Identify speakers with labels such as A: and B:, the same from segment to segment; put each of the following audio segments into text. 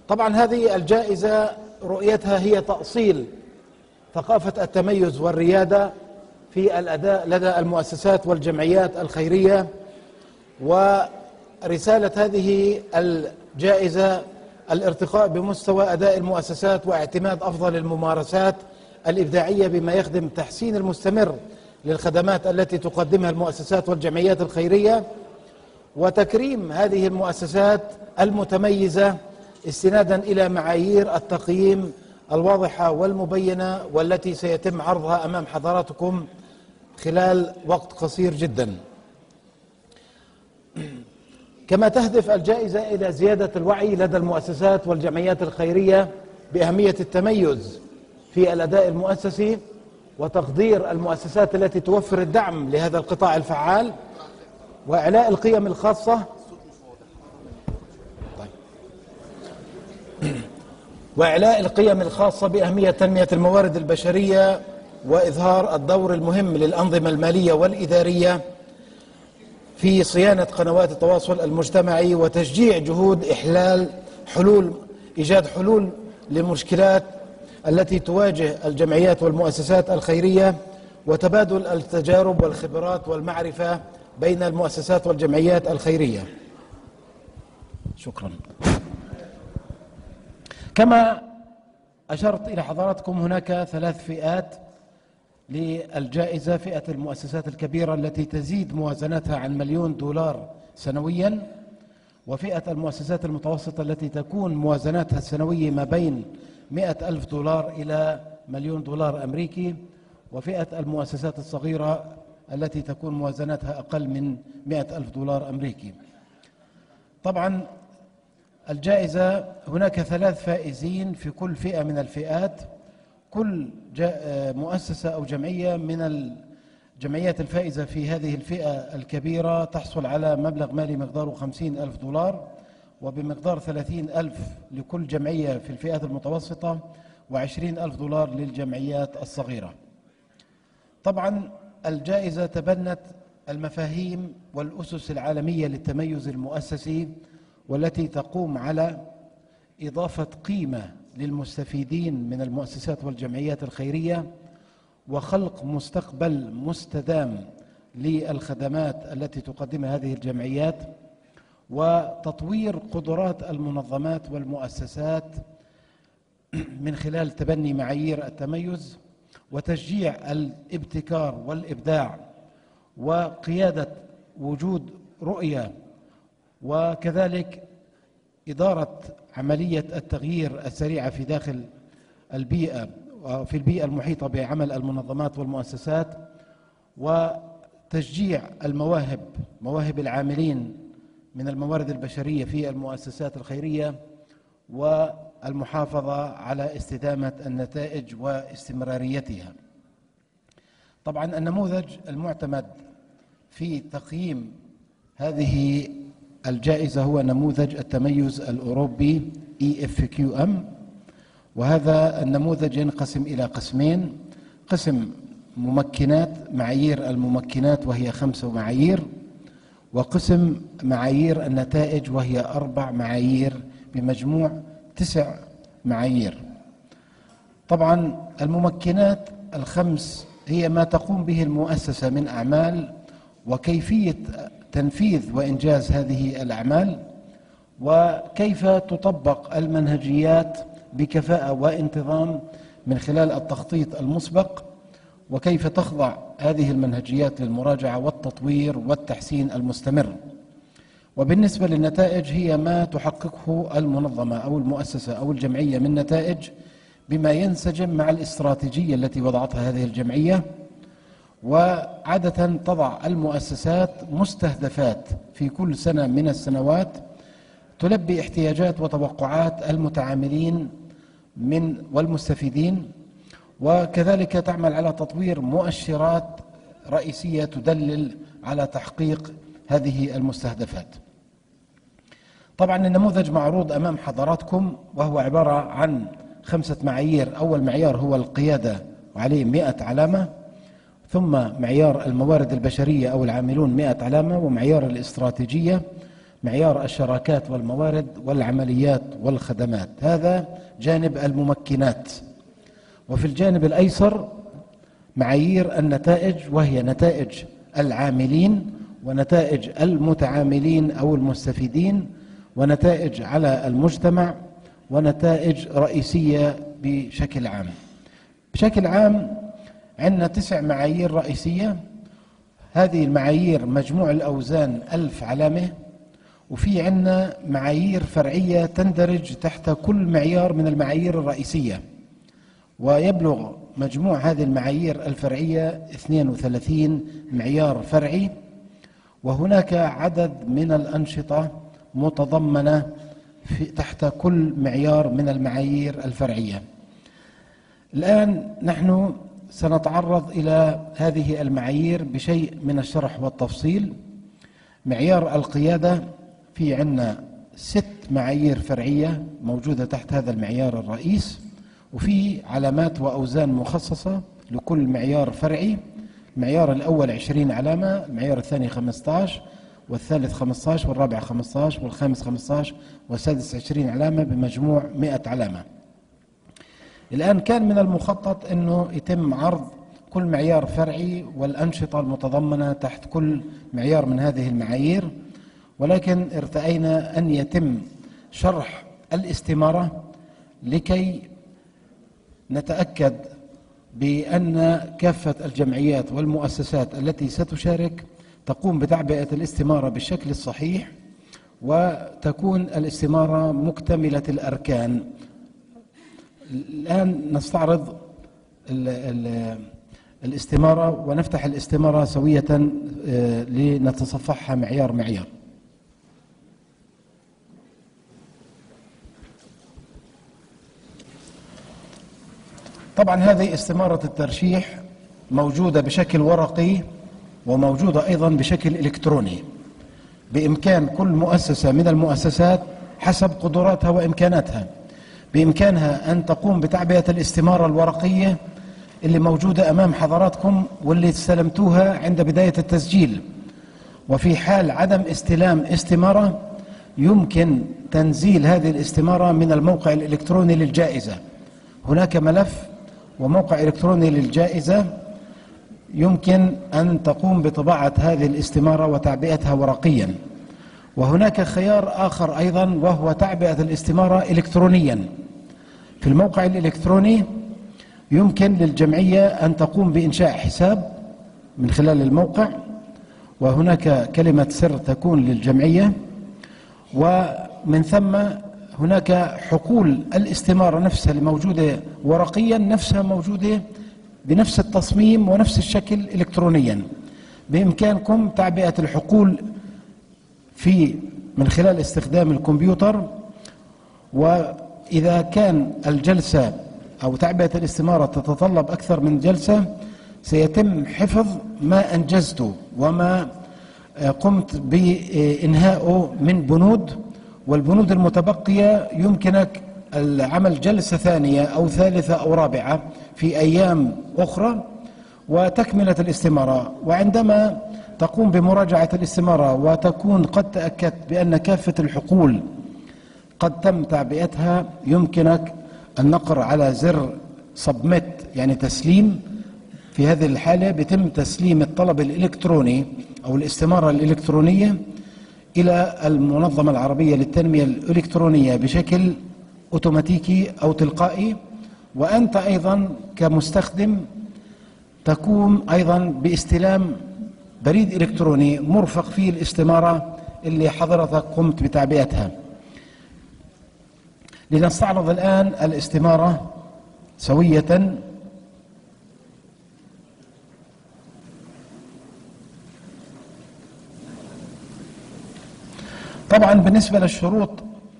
A: طبعا هذه الجائزة رؤيتها هي تأصيل ثقافة التميز والريادة في الأداء لدى المؤسسات والجمعيات الخيرية. ورسالة هذه الجائزة الارتقاء بمستوى أداء المؤسسات واعتماد أفضل الممارسات الإبداعية بما يخدم تحسين المستمر للخدمات التي تقدمها المؤسسات والجمعيات الخيرية، وتكريم هذه المؤسسات المتميزة استنادا إلى معايير التقييم الواضحة والمبينة والتي سيتم عرضها أمام حضراتكم خلال وقت قصير جدا. كما تهدف الجائزة إلى زيادة الوعي لدى المؤسسات والجمعيات الخيرية بأهمية التميز في الأداء المؤسسي وتقدير المؤسسات التي توفر الدعم لهذا القطاع الفعال، وإعلاء القيم الخاصة بأهمية تنمية الموارد البشرية وإظهار الدور المهم للأنظمة المالية والإدارية في صيانة قنوات التواصل المجتمعي وتشجيع جهود إيجاد حلول للمشكلات التي تواجه الجمعيات والمؤسسات الخيرية، وتبادل التجارب والخبرات والمعرفة بين المؤسسات والجمعيات الخيرية. شكرا. كما أشرت إلى حضراتكم هناك 3 فئات للجائزة: فئة المؤسسات الكبيرة التي تزيد موازنتها عن $1,000,000 سنويا، وفئة المؤسسات المتوسطة التي تكون موازناتها السنوية ما بين $100,000 إلى $1,000,000 أمريكي، وفئة المؤسسات الصغيرة التي تكون موازناتها أقل من $100,000 أمريكي. طبعا الجائزة هناك 3 فائزين في كل فئة من الفئات. كل مؤسسة أو جمعية من الجمعيات الفائزة في هذه الفئة الكبيرة تحصل على مبلغ مالي مقداره $50,000، وبمقدار $30,000 لكل جمعية في الفئات المتوسطة، و$20,000 للجمعيات الصغيرة. طبعا الجائزة تبنت المفاهيم والأسس العالمية للتميز المؤسسي، والتي تقوم على إضافة قيمة للمستفيدين من المؤسسات والجمعيات الخيرية، وخلق مستقبل مستدام للخدمات التي تقدمها هذه الجمعيات، وتطوير قدرات المنظمات والمؤسسات من خلال تبني معايير التميز، وتشجيع الابتكار والإبداع، وقيادة وجود رؤية، وكذلك إدارة عملية التغيير السريعة في داخل البيئة وفي البيئة المحيطة بعمل المنظمات والمؤسسات، وتشجيع مواهب العاملين من الموارد البشرية في المؤسسات الخيرية، والمحافظة على استدامة النتائج واستمراريتها. طبعا النموذج المعتمد في تقييم هذه الجائزة هو نموذج التميز الأوروبي EFQM، وهذا النموذج ينقسم إلى قسمين: قسم معايير الممكنات وهي 5 معايير، وقسم معايير النتائج وهي 4 معايير، بمجموع 9 معايير. طبعا الممكنات ال5 هي ما تقوم به المؤسسة من أعمال، وكيفية تنفيذ وإنجاز هذه الأعمال، وكيف تطبق المنهجيات بكفاءة وانتظام من خلال التخطيط المسبق، وكيف تخضع هذه المنهجيات للمراجعة والتطوير والتحسين المستمر. وبالنسبة للنتائج هي ما تحققه المنظمة أو المؤسسة أو الجمعية من نتائج بما ينسجم مع الاستراتيجية التي وضعتها هذه الجمعية. وعادة تضع المؤسسات مستهدفات في كل سنة من السنوات تلبي احتياجات وتوقعات المتعاملين والمستفيدين، وكذلك تعمل على تطوير مؤشرات رئيسية تدلل على تحقيق هذه المستهدفات. طبعا النموذج معروض أمام حضراتكم، وهو عبارة عن 5 معايير. أول معيار هو القيادة وعليه 100 علامة، ثم معيار الموارد البشرية أو العاملون 100 علامة، ومعيار الاستراتيجية معيار الشراكات والموارد والعمليات والخدمات، هذا جانب الممكنات. وفي الجانب الأيسر معايير النتائج، وهي نتائج العاملين ونتائج المتعاملين أو المستفيدين ونتائج على المجتمع ونتائج رئيسية بشكل عام. بشكل عام عندنا 9 معايير رئيسية. هذه المعايير مجموع الأوزان 1000 علامة، وفي عندنا معايير فرعية تندرج تحت كل معيار من المعايير الرئيسية، ويبلغ مجموع هذه المعايير الفرعية 32 معيار فرعي. وهناك عدد من الأنشطة متضمنة تحت كل معيار من المعايير الفرعية. الآن نحن سنتعرض إلى هذه المعايير بشيء من الشرح والتفصيل. معيار القيادة، في عندنا 6 معايير فرعية موجودة تحت هذا المعيار الرئيس، وفي علامات وأوزان مخصصة لكل معيار فرعي. المعيار الأول 20 علامة، المعيار الثاني 15، والثالث 15، والرابع 15، والخامس 15، والسادس 20 علامة، بمجموع 100 علامة. الآن كان من المخطط أنه يتم عرض كل معيار فرعي والأنشطة المتضمنة تحت كل معيار من هذه المعايير، ولكن ارتأينا أن يتم شرح الاستمارة لكي نتأكد بأن كافة الجمعيات والمؤسسات التي ستشارك تقوم بتعبئة الاستمارة بالشكل الصحيح، وتكون الاستمارة مكتملة الأركان. الآن نستعرض الاستمارة ونفتح الاستمارة سوية لنتصفحها معيار معيار. طبعا هذه استمارة الترشيح موجودة بشكل ورقي وموجودة أيضا بشكل إلكتروني. بإمكان كل مؤسسة من المؤسسات حسب قدراتها وإمكاناتها بإمكانها أن تقوم بتعبئة الاستمارة الورقية اللي موجودة أمام حضراتكم واللي استلمتوها عند بداية التسجيل. وفي حال عدم استلام استمارة يمكن تنزيل هذه الاستمارة من الموقع الإلكتروني للجائزة. هناك ملف وموقع إلكتروني للجائزة يمكن أن تقوم بطباعة هذه الاستمارة وتعبئتها ورقيا. وهناك خيار آخر أيضا، وهو تعبئة الاستمارة إلكترونيا. في الموقع الإلكتروني يمكن للجمعية أن تقوم بإنشاء حساب من خلال الموقع، وهناك كلمة سر تكون للجمعية، ومن ثم هناك حقول الاستمارة نفسها الموجودة ورقيا نفسها موجودة بنفس التصميم ونفس الشكل إلكترونيا. بإمكانكم تعبئة الحقول من خلال استخدام الكمبيوتر. وإذا كان الجلسة أو تعبئة الاستمارة تتطلب أكثر من جلسة، سيتم حفظ ما أنجزته وما قمت بإنهائه من بنود، والبنود المتبقية يمكنك العمل جلسة ثانية أو ثالثة أو رابعة في أيام أخرى وتكملة الاستمارة. وعندما تقوم بمراجعة الاستمارة وتكون قد تأكدت بأن كافة الحقول قد تم تعبئتها، يمكنك النقر على زر سبميت، يعني تسليم. في هذه الحالة بيتم تسليم الطلب الإلكتروني أو الاستمارة الإلكترونية إلى المنظمة العربية للتنمية الإلكترونية بشكل أوتوماتيكي أو تلقائي. وأنت أيضا كمستخدم تقوم أيضا باستلام بريد إلكتروني مرفق فيه الاستمارة اللي حضرتك قمت بتعبئتها. لنستعرض الآن الاستمارة سوية. طبعا بالنسبة للشروط،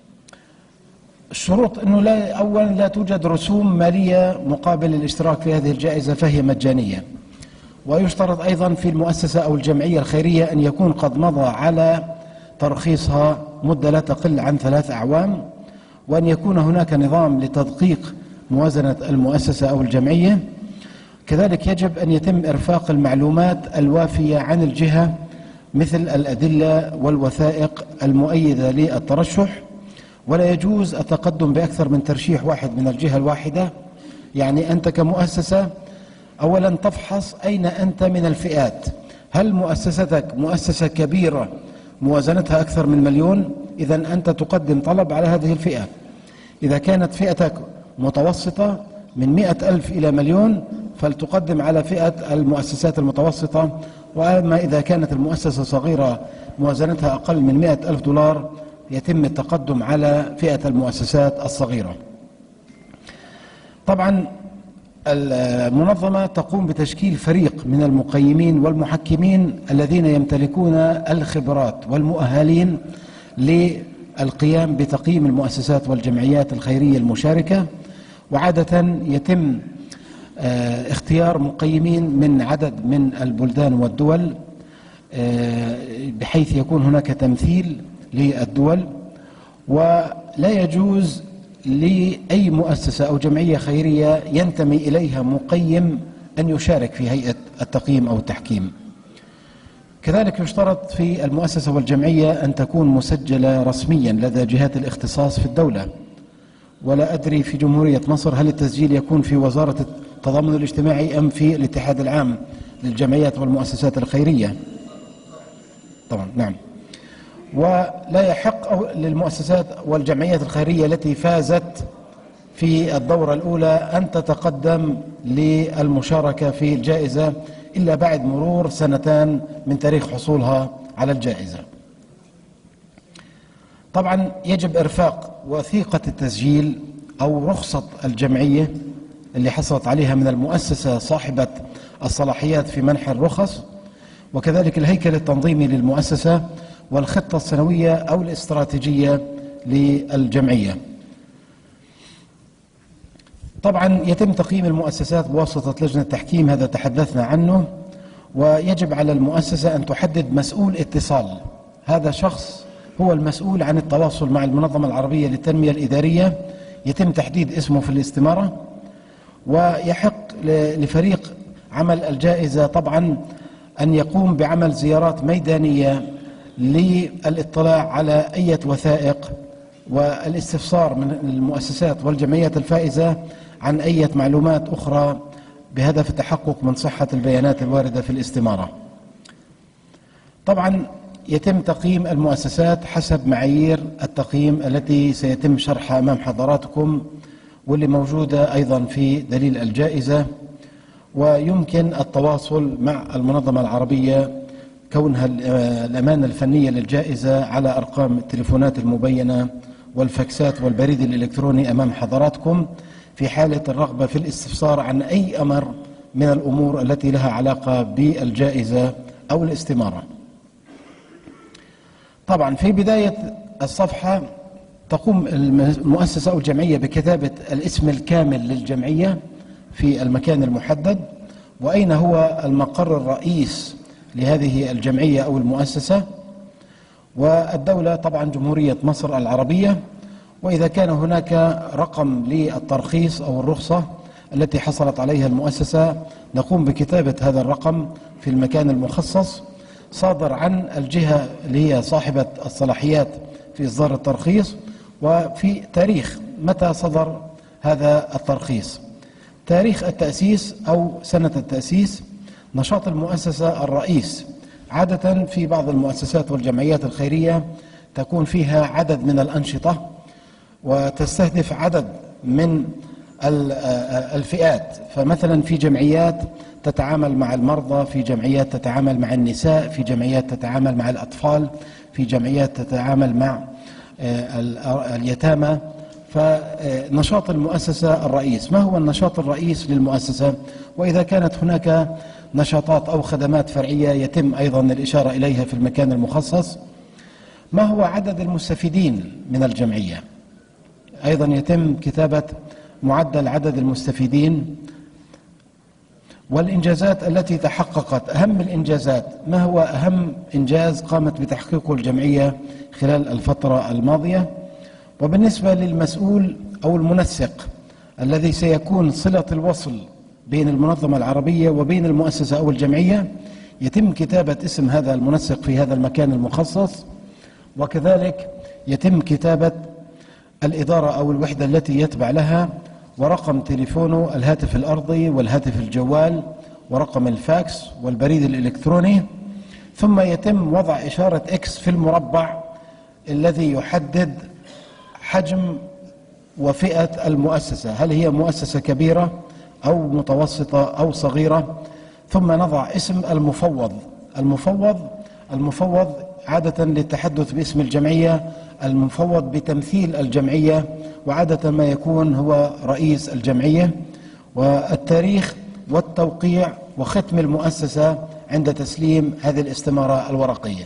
A: الشروط أنه أولا لا توجد رسوم مالية مقابل الاشتراك في هذه الجائزة، فهي مجانية. ويشترط أيضا في المؤسسة أو الجمعية الخيرية أن يكون قد مضى على ترخيصها مدة لا تقل عن 3 أعوام، وأن يكون هناك نظام لتدقيق موازنة المؤسسة أو الجمعية. كذلك يجب أن يتم إرفاق المعلومات الوافية عن الجهة مثل الأدلة والوثائق المؤيدة للترشح، ولا يجوز التقدم بأكثر من ترشيح واحد من الجهة الواحدة. يعني أنت كمؤسسة أولا تفحص أين أنت من الفئات، هل مؤسستك مؤسسة كبيرة موازنتها أكثر من 1,000,000، إذا أنت تقدم طلب على هذه الفئة. إذا كانت فئتك متوسطة من 100,000 إلى 1,000,000 فلتقدم على فئة المؤسسات المتوسطة، وأما إذا كانت المؤسسة صغيرة موازنتها أقل من 100,000 دولار يتم التقدم على فئة المؤسسات الصغيرة. طبعا المنظمة تقوم بتشكيل فريق من المقيمين والمحكمين الذين يمتلكون الخبرات والمؤهلين للقيام بتقييم المؤسسات والجمعيات الخيرية المشاركة، وعادة يتم اختيار مقيمين من عدد من البلدان والدول بحيث يكون هناك تمثيل للدول، ولا يجوز لأي مؤسسة أو جمعية خيرية ينتمي إليها مقيم أن يشارك في هيئة التقييم أو التحكيم. كذلك يشترط في المؤسسة والجمعية أن تكون مسجلة رسميا لدى جهات الاختصاص في الدولة، ولا أدري في جمهورية مصر هل التسجيل يكون في وزارة التضامن الاجتماعي أم في الاتحاد العام للجمعيات والمؤسسات الخيرية. طبعا نعم. ولا يحق للمؤسسات والجمعيات الخيرية التي فازت في الدورة الأولى أن تتقدم للمشاركة في الجائزة إلا بعد مرور 2 من تاريخ حصولها على الجائزة. طبعا يجب إرفاق وثيقة التسجيل أو رخصة الجمعية اللي حصلت عليها من المؤسسة صاحبة الصلاحيات في منح الرخص، وكذلك الهيكل التنظيمي للمؤسسة والخطة السنوية أو الاستراتيجية للجمعية. طبعا يتم تقييم المؤسسات بواسطة لجنة تحكيم، هذا تحدثنا عنه، ويجب على المؤسسة أن تحدد مسؤول اتصال. هذا شخص هو المسؤول عن التواصل مع المنظمة العربية للتنمية الإدارية، يتم تحديد اسمه في الاستمارة. ويحق لفريق عمل الجائزة طبعا أن يقوم بعمل زيارات ميدانية للاطلاع على أي وثائق والاستفسار من المؤسسات والجمعيات الفائزة عن أي معلومات أخرى بهدف التحقق من صحة البيانات الواردة في الاستمارة. طبعا يتم تقييم المؤسسات حسب معايير التقييم التي سيتم شرحها أمام حضراتكم، واللي موجودة أيضا في دليل الجائزة. ويمكن التواصل مع المنظمة العربية كونها الأمانة الفنية للجائزة على أرقام التليفونات المبينة والفاكسات والبريد الإلكتروني أمام حضراتكم في حالة الرغبة في الاستفسار عن أي أمر من الأمور التي لها علاقة بالجائزة أو الاستمارة. طبعا في بداية الصفحة تقوم المؤسسة أو الجمعية بكتابة الاسم الكامل للجمعية في المكان المحدد، وأين هو المقر الرئيس لهذه الجمعية أو المؤسسة، والدولة طبعا جمهورية مصر العربية. وإذا كان هناك رقم للترخيص أو الرخصة التي حصلت عليها المؤسسة نقوم بكتابة هذا الرقم في المكان المخصص صادر عن الجهة اللي هي صاحبة الصلاحيات في إصدار الترخيص، وفي تاريخ متى صدر هذا الترخيص، تاريخ التأسيس أو سنة التأسيس، نشاط المؤسسة الرئيس. عادة في بعض المؤسسات والجمعيات الخيرية تكون فيها عدد من الأنشطة وتستهدف عدد من الفئات، فمثلا في جمعيات تتعامل مع المرضى، في جمعيات تتعامل مع النساء، في جمعيات تتعامل مع الأطفال، في جمعيات تتعامل مع اليتامى. فنشاط المؤسسة الرئيس، ما هو النشاط الرئيس للمؤسسة؟ وإذا كانت هناك نشاطات أو خدمات فرعية يتم أيضا الإشارة إليها في المكان المخصص. ما هو عدد المستفيدين من الجمعية؟ أيضا يتم كتابة معدل عدد المستفيدين. والإنجازات التي تحققت، أهم الإنجازات، ما هو أهم إنجاز قامت بتحقيقه الجمعية خلال الفترة الماضية؟ وبالنسبة للمسؤول أو المنسق الذي سيكون صلة الوصل بين المنظمة العربية وبين المؤسسة أو الجمعية، يتم كتابة اسم هذا المنسق في هذا المكان المخصص، وكذلك يتم كتابة الإدارة أو الوحدة التي يتبع لها، ورقم تليفونه، الهاتف الأرضي والهاتف الجوال ورقم الفاكس والبريد الإلكتروني. ثم يتم وضع إشارة إكس في المربع الذي يحدد حجم وفئة المؤسسة، هل هي مؤسسة كبيرة أو متوسطة أو صغيرة. ثم نضع اسم المفوض عادة للتحدث باسم الجمعية، المفوض بتمثيل الجمعية، وعادة ما يكون هو رئيس الجمعية، والتاريخ والتوقيع وختم المؤسسة عند تسليم هذه الاستمارة الورقية.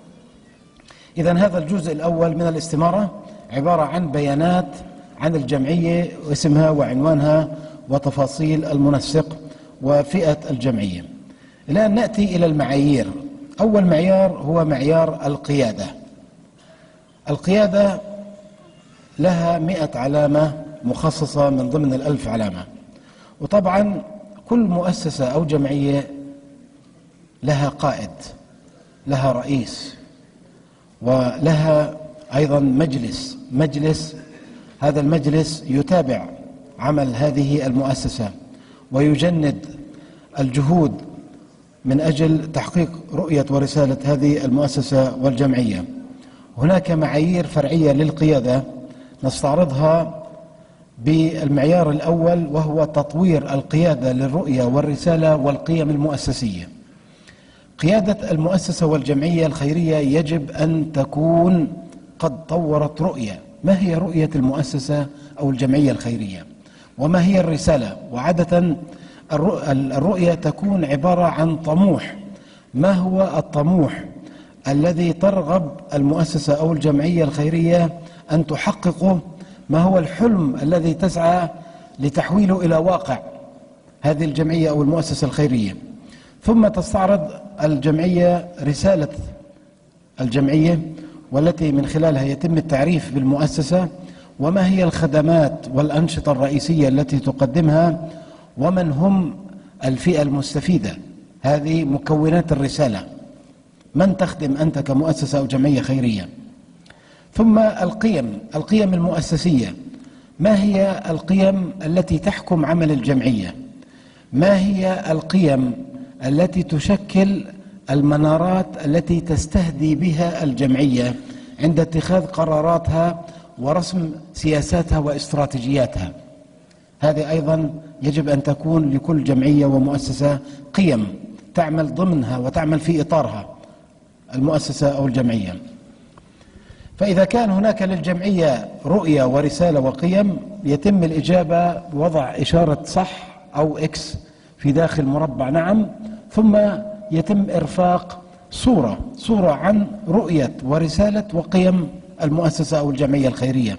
A: إذن هذا الجزء الأول من الاستمارة عبارة عن بيانات عن الجمعية واسمها وعنوانها وتفاصيل المنسق وفئة الجمعية. الآن نأتي إلى المعايير. أول معيار هو معيار القيادة. القيادة لها 100 علامة مخصصة من ضمن 1000 علامة، وطبعا كل مؤسسة أو جمعية لها قائد، لها رئيس، ولها أيضا مجلس. هذا المجلس يتابع عمل هذه المؤسسة ويجند الجهود من أجل تحقيق رؤية ورسالة هذه المؤسسة والجمعية. هناك معايير فرعية للقيادة نستعرضها بالمعيار الأول، وهو تطوير القيادة للرؤية والرسالة والقيم المؤسسية. قيادة المؤسسة والجمعية الخيرية يجب أن تكون قد طورت رؤية. ما هي رؤية المؤسسة أو الجمعية الخيرية؟ وما هي الرسالة؟ وعادة الرؤية تكون عبارة عن طموح. ما هو الطموح الذي ترغب المؤسسة أو الجمعية الخيرية أن تحققه؟ ما هو الحلم الذي تسعى لتحويله إلى واقع هذه الجمعية أو المؤسسة الخيرية؟ ثم تستعرض الجمعية رسالة الجمعية، والتي من خلالها يتم التعريف بالمؤسسة، وما هي الخدمات والأنشطة الرئيسية التي تقدمها، ومن هم الفئة المستفيدة. هذه مكونات الرسالة، من تخدم أنت كمؤسسة أو جمعية خيرية. ثم القيم المؤسسية. ما هي القيم التي تحكم عمل الجمعية؟ ما هي القيم التي تشكل المنارات التي تستهدي بها الجمعية عند اتخاذ قراراتها ورسم سياساتها واستراتيجياتها؟ هذه أيضا يجب أن تكون لكل جمعية ومؤسسة قيم تعمل ضمنها وتعمل في إطارها المؤسسة أو الجمعية. فإذا كان هناك للجمعية رؤية ورسالة وقيم، يتم الإجابة بوضع إشارة صح أو إكس في داخل مربع نعم، ثم يتم إرفاق صورة عن رؤية ورسالة وقيم المؤسسة أو الجمعية الخيرية.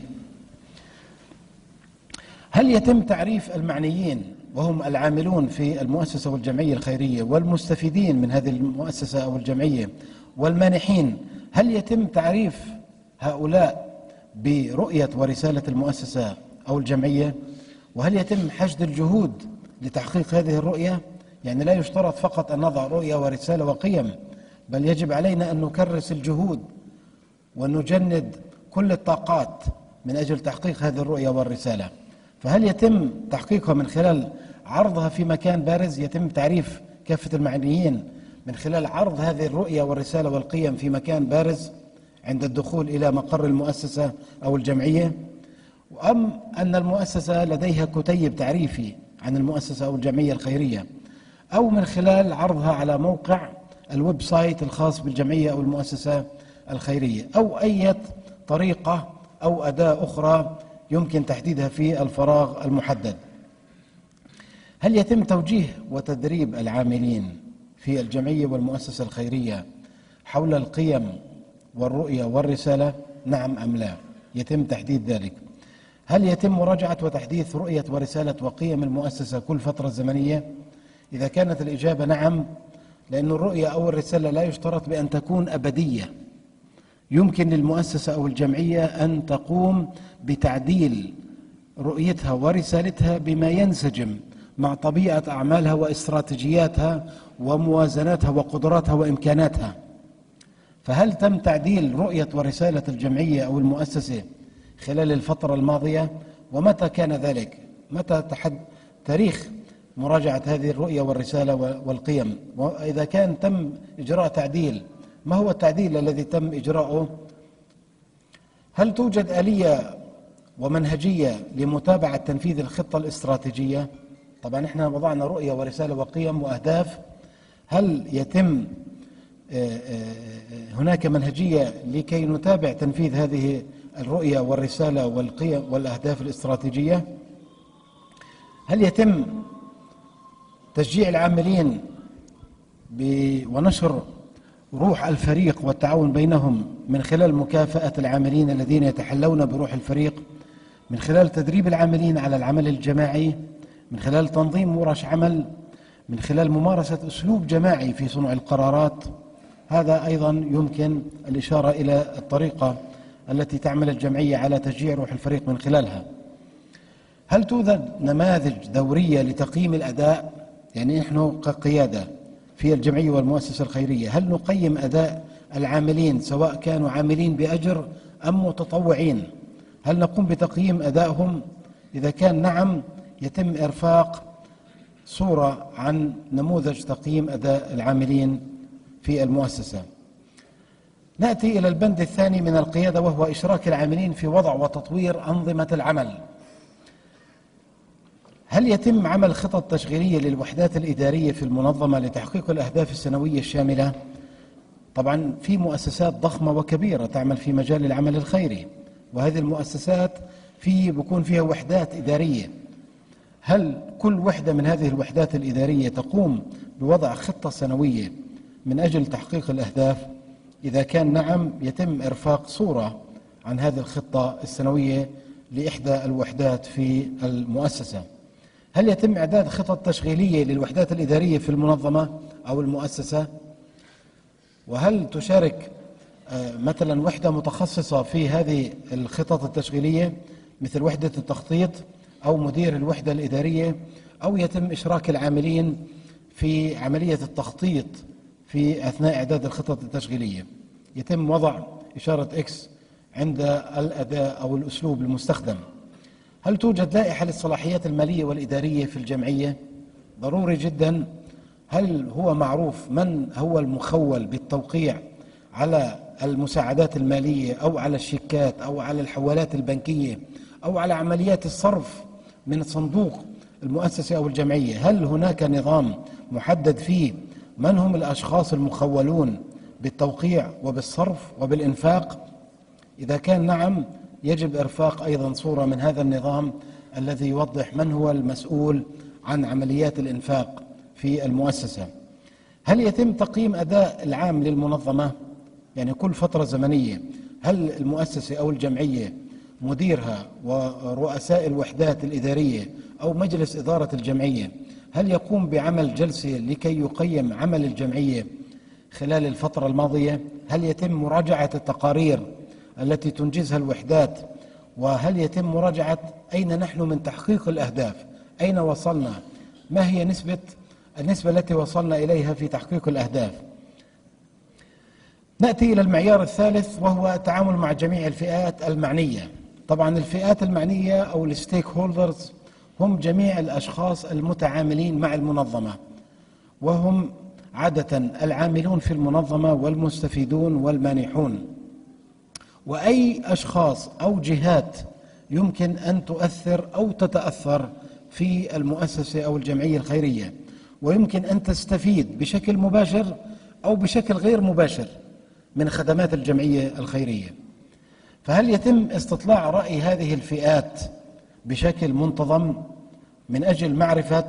A: هل يتم تعريف المعنيين وهم العاملون في المؤسسة والجمعية الخيرية والمستفيدين من هذه المؤسسة أو الجمعية والمانحين؟ هل يتم تعريف هؤلاء برؤية ورسالة المؤسسة أو الجمعية؟ وهل يتم حشد الجهود لتحقيق هذه الرؤية؟ يعني لا يشترط فقط أن نضع رؤية ورسالة وقيم، بل يجب علينا أن نكرس الجهود ونجند كل الطاقات من أجل تحقيق هذه الرؤية والرسالة. فهل يتم تحقيقها من خلال عرضها في مكان بارز؟ يتم تعريف كافة المعنيين من خلال عرض هذه الرؤية والرسالة والقيم في مكان بارز عند الدخول إلى مقر المؤسسة أو الجمعية؟ أم أن المؤسسة لديها كتيب تعريفي عن المؤسسة أو الجمعية الخيرية، أو من خلال عرضها على موقع الويب سايت الخاص بالجمعية أو المؤسسة الخيرية، أو أي طريقة أو أداة أخرى يمكن تحديدها في الفراغ المحدد. هل يتم توجيه وتدريب العاملين في الجمعية والمؤسسة الخيرية حول القيم والرؤية والرسالة؟ نعم أم لا؟ يتم تحديد ذلك. هل يتم مراجعة وتحديث رؤية ورسالة وقيم المؤسسة كل فترة زمنية؟ إذا كانت الإجابة نعم، لأن الرؤية أو الرسالة لا يشترط بأن تكون أبدية، يمكن للمؤسسة أو الجمعية أن تقوم بتعديل رؤيتها ورسالتها بما ينسجم مع طبيعة أعمالها واستراتيجياتها وموازناتها وقدراتها وإمكاناتها. فهل تم تعديل رؤية ورسالة الجمعية أو المؤسسة خلال الفترة الماضية؟ ومتى كان ذلك؟ متى تاريخ مراجعة هذه الرؤية والرسالة والقيم؟ وإذا كان تم إجراء تعديل، ما هو التعديل الذي تم إجراؤه؟ هل توجد آلية ومنهجية لمتابعة تنفيذ الخطة الاستراتيجية؟ طبعا احنا وضعنا رؤية ورسالة وقيم وأهداف، هل يتم هناك منهجية لكي نتابع تنفيذ هذه الرؤية والرسالة والقيم والأهداف الاستراتيجية؟ هل يتم تشجيع العاملين ونشر روح الفريق والتعاون بينهم من خلال مكافأة العاملين الذين يتحلون بروح الفريق، من خلال تدريب العاملين على العمل الجماعي، من خلال تنظيم ورش عمل، من خلال ممارسة أسلوب جماعي في صنع القرارات؟ هذا أيضا يمكن الإشارة إلى الطريقة التي تعمل الجمعية على تشجيع روح الفريق من خلالها. هل توجد نماذج دورية لتقييم الأداء؟ يعني نحن كقيادة في الجمعية والمؤسسة الخيرية هل نقيم أداء العاملين سواء كانوا عاملين بأجر أم متطوعين؟ هل نقوم بتقييم أدائهم؟ إذا كان نعم، يتم إرفاق صورة عن نموذج تقييم أداء العاملين في المؤسسة. نأتي إلى البند الثاني من القيادة، وهو إشراك العاملين في وضع وتطوير أنظمة العمل. هل يتم عمل خطط تشغيلية للوحدات الإدارية في المنظمة لتحقيق الأهداف السنوية الشاملة؟ طبعا في مؤسسات ضخمة وكبيرة تعمل في مجال العمل الخيري، وهذه المؤسسات بيكون فيها وحدات إدارية. هل كل وحدة من هذه الوحدات الإدارية تقوم بوضع خطة سنوية من أجل تحقيق الأهداف؟ إذا كان نعم، يتم إرفاق صورة عن هذه الخطة السنوية لإحدى الوحدات في المؤسسة. هل يتم إعداد خطط تشغيلية للوحدات الإدارية في المنظمة أو المؤسسة؟ وهل تشارك مثلا وحدة متخصصة في هذه الخطط التشغيلية مثل وحدة التخطيط أو مدير الوحدة الإدارية، أو يتم إشراك العاملين في عملية التخطيط في أثناء إعداد الخطط التشغيلية؟ يتم وضع إشارة إكس عند الأداء أو الأسلوب المستخدم. هل توجد لائحة للصلاحيات المالية والإدارية في الجمعية؟ ضروري جدا. هل هو معروف من هو المخول بالتوقيع على المساعدات المالية أو على الشيكات أو على الحوالات البنكية أو على عمليات الصرف من صندوق المؤسسة أو الجمعية؟ هل هناك نظام محدد فيه من هم الأشخاص المخولون بالتوقيع وبالصرف وبالإنفاق؟ إذا كان نعم، يجب إرفاق أيضا صورة من هذا النظام الذي يوضح من هو المسؤول عن عمليات الإنفاق في المؤسسة. هل يتم تقييم أداء العام للمنظمة؟ يعني كل فترة زمنية هل المؤسسة أو الجمعية مديرها ورؤساء الوحدات الإدارية أو مجلس إدارة الجمعية هل يقوم بعمل جلسة لكي يقيم عمل الجمعية خلال الفترة الماضية؟ هل يتم مراجعة التقارير التي تنجزها الوحدات؟ وهل يتم مراجعة أين نحن من تحقيق الأهداف؟ أين وصلنا؟ ما هي النسبة التي وصلنا إليها في تحقيق الأهداف؟ نأتي إلى المعيار الثالث، وهو التعامل مع جميع الفئات المعنية. طبعا الفئات المعنية أو الستيك هولدرز هم جميع الأشخاص المتعاملين مع المنظمة، وهم عادة العاملون في المنظمة والمستفيدون والمانحون، وأي أشخاص أو جهات يمكن أن تؤثر أو تتأثر في المؤسسة أو الجمعية الخيرية، ويمكن أن تستفيد بشكل مباشر أو بشكل غير مباشر من خدمات الجمعية الخيرية. فهل يتم استطلاع رأي هذه الفئات بشكل منتظم من أجل معرفة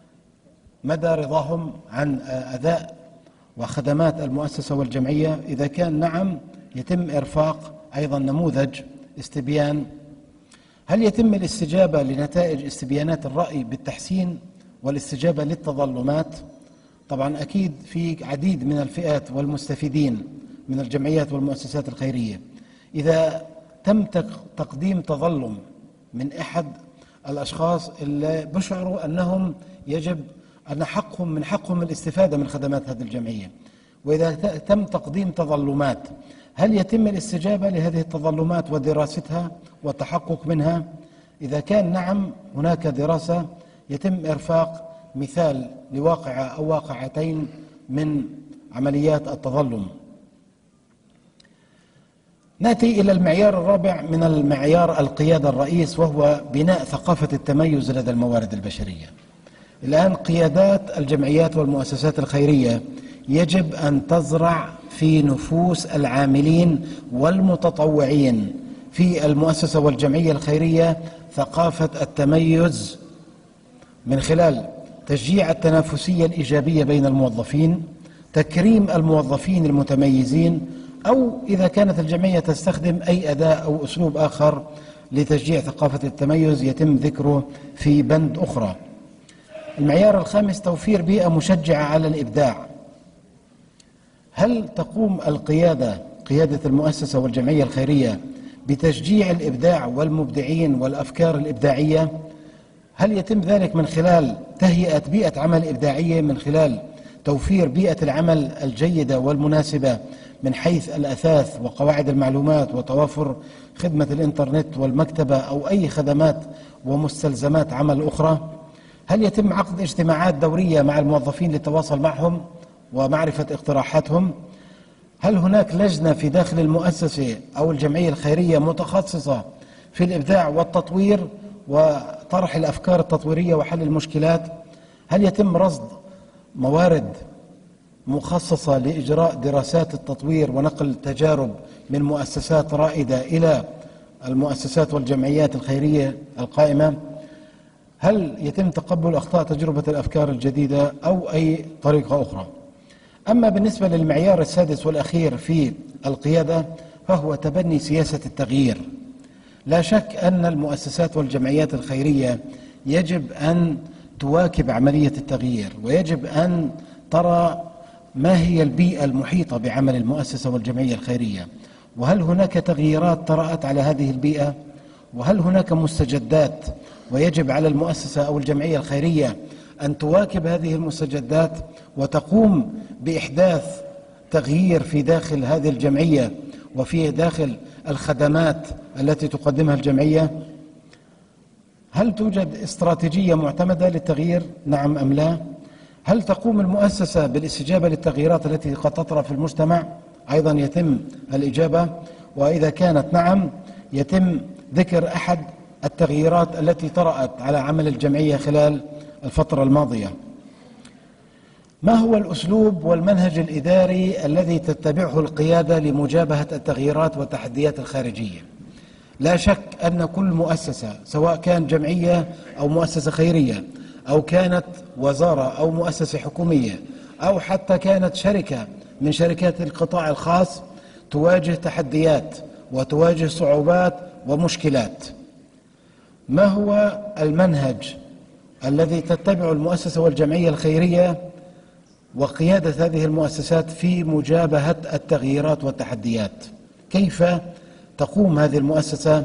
A: مدى رضاهم عن أداء وخدمات المؤسسة والجمعية؟ إذا كان نعم، يتم إرفاق أيضا نموذج استبيان. هل يتم الاستجابة لنتائج استبيانات الرأي بالتحسين والاستجابة للتظلمات؟ طبعا أكيد في عديد من الفئات والمستفيدين من الجمعيات والمؤسسات الخيرية، إذا تم تقديم تظلم من أحد الأشخاص اللي بشعروا أنهم يجب أن من حقهم الاستفادة من خدمات هذه الجمعية، وإذا تم تقديم تظلمات هل يتم الاستجابة لهذه التظلمات ودراستها والتحقق منها؟ إذا كان نعم، هناك دراسة يتم إرفاق مثال لواقعة أو واقعتين من عمليات التظلم. نأتي إلى المعيار الرابع من المعيار القيادة الرئيس، وهو بناء ثقافة التميز لدى الموارد البشرية. الآن قيادات الجمعيات والمؤسسات الخيرية يجب أن تزرع في نفوس العاملين والمتطوعين في المؤسسة والجمعية الخيرية ثقافة التميز من خلال تشجيع التنافسية الإيجابية بين الموظفين، تكريم الموظفين المتميزين، أو إذا كانت الجمعية تستخدم أي أداة أو أسلوب آخر لتشجيع ثقافة التميز يتم ذكره في بند أخرى. المعيار الخامس توفير بيئة مشجعة على الإبداع. هل تقوم قيادة المؤسسة والجمعية الخيرية بتشجيع الإبداع والمبدعين والأفكار الإبداعية؟ هل يتم ذلك من خلال تهيئة بيئة عمل إبداعية، من خلال توفير بيئة العمل الجيدة والمناسبة من حيث الأثاث وقواعد المعلومات وتوافر خدمة الإنترنت والمكتبة أو أي خدمات ومستلزمات عمل أخرى؟ هل يتم عقد اجتماعات دورية مع الموظفين للتواصل معهم ومعرفة اقتراحاتهم؟ هل هناك لجنة في داخل المؤسسة أو الجمعية الخيرية متخصصة في الإبداع والتطوير وطرح الأفكار التطويرية وحل المشكلات؟ هل يتم رصد موارد مخصصة لإجراء دراسات التطوير ونقل تجارب من مؤسسات رائدة إلى المؤسسات والجمعيات الخيرية القائمة؟ هل يتم تقبل أخطاء تجربة الأفكار الجديدة أو أي طريقة أخرى؟ أما بالنسبة للمعيار السادس والأخير في القيادة فهو تبني سياسة التغيير. لا شك أن المؤسسات والجمعيات الخيرية يجب أن تواكب عملية التغيير، ويجب أن ترى ما هي البيئة المحيطة بعمل المؤسسة والجمعية الخيرية، وهل هناك تغييرات طرأت على هذه البيئة، وهل هناك مستجدات ويجب على المؤسسة أو الجمعية الخيرية أن تواكب هذه المستجدات وتقوم بإحداث تغيير في داخل هذه الجمعية وفي داخل الخدمات التي تقدمها الجمعية؟ هل توجد استراتيجية معتمدة للتغيير؟ نعم أم لا؟ هل تقوم المؤسسة بالاستجابة للتغييرات التي قد تطرأ في المجتمع؟ أيضا يتم الإجابة، وإذا كانت نعم يتم ذكر أحد التغييرات التي طرأت على عمل الجمعية خلال الفترة الماضية. ما هو الأسلوب والمنهج الإداري الذي تتبعه القيادة لمجابهة التغييرات والتحديات الخارجية؟ لا شك أن كل مؤسسة سواء كان جمعية أو مؤسسة خيرية أو كانت وزارة أو مؤسسة حكومية أو حتى كانت شركة من شركات القطاع الخاص تواجه تحديات وتواجه صعوبات ومشكلات. ما هو المنهج الذي تتبع المؤسسة والجمعية الخيرية وقيادة هذه المؤسسات في مجابهة التغييرات والتحديات؟ كيف تقوم هذه المؤسسة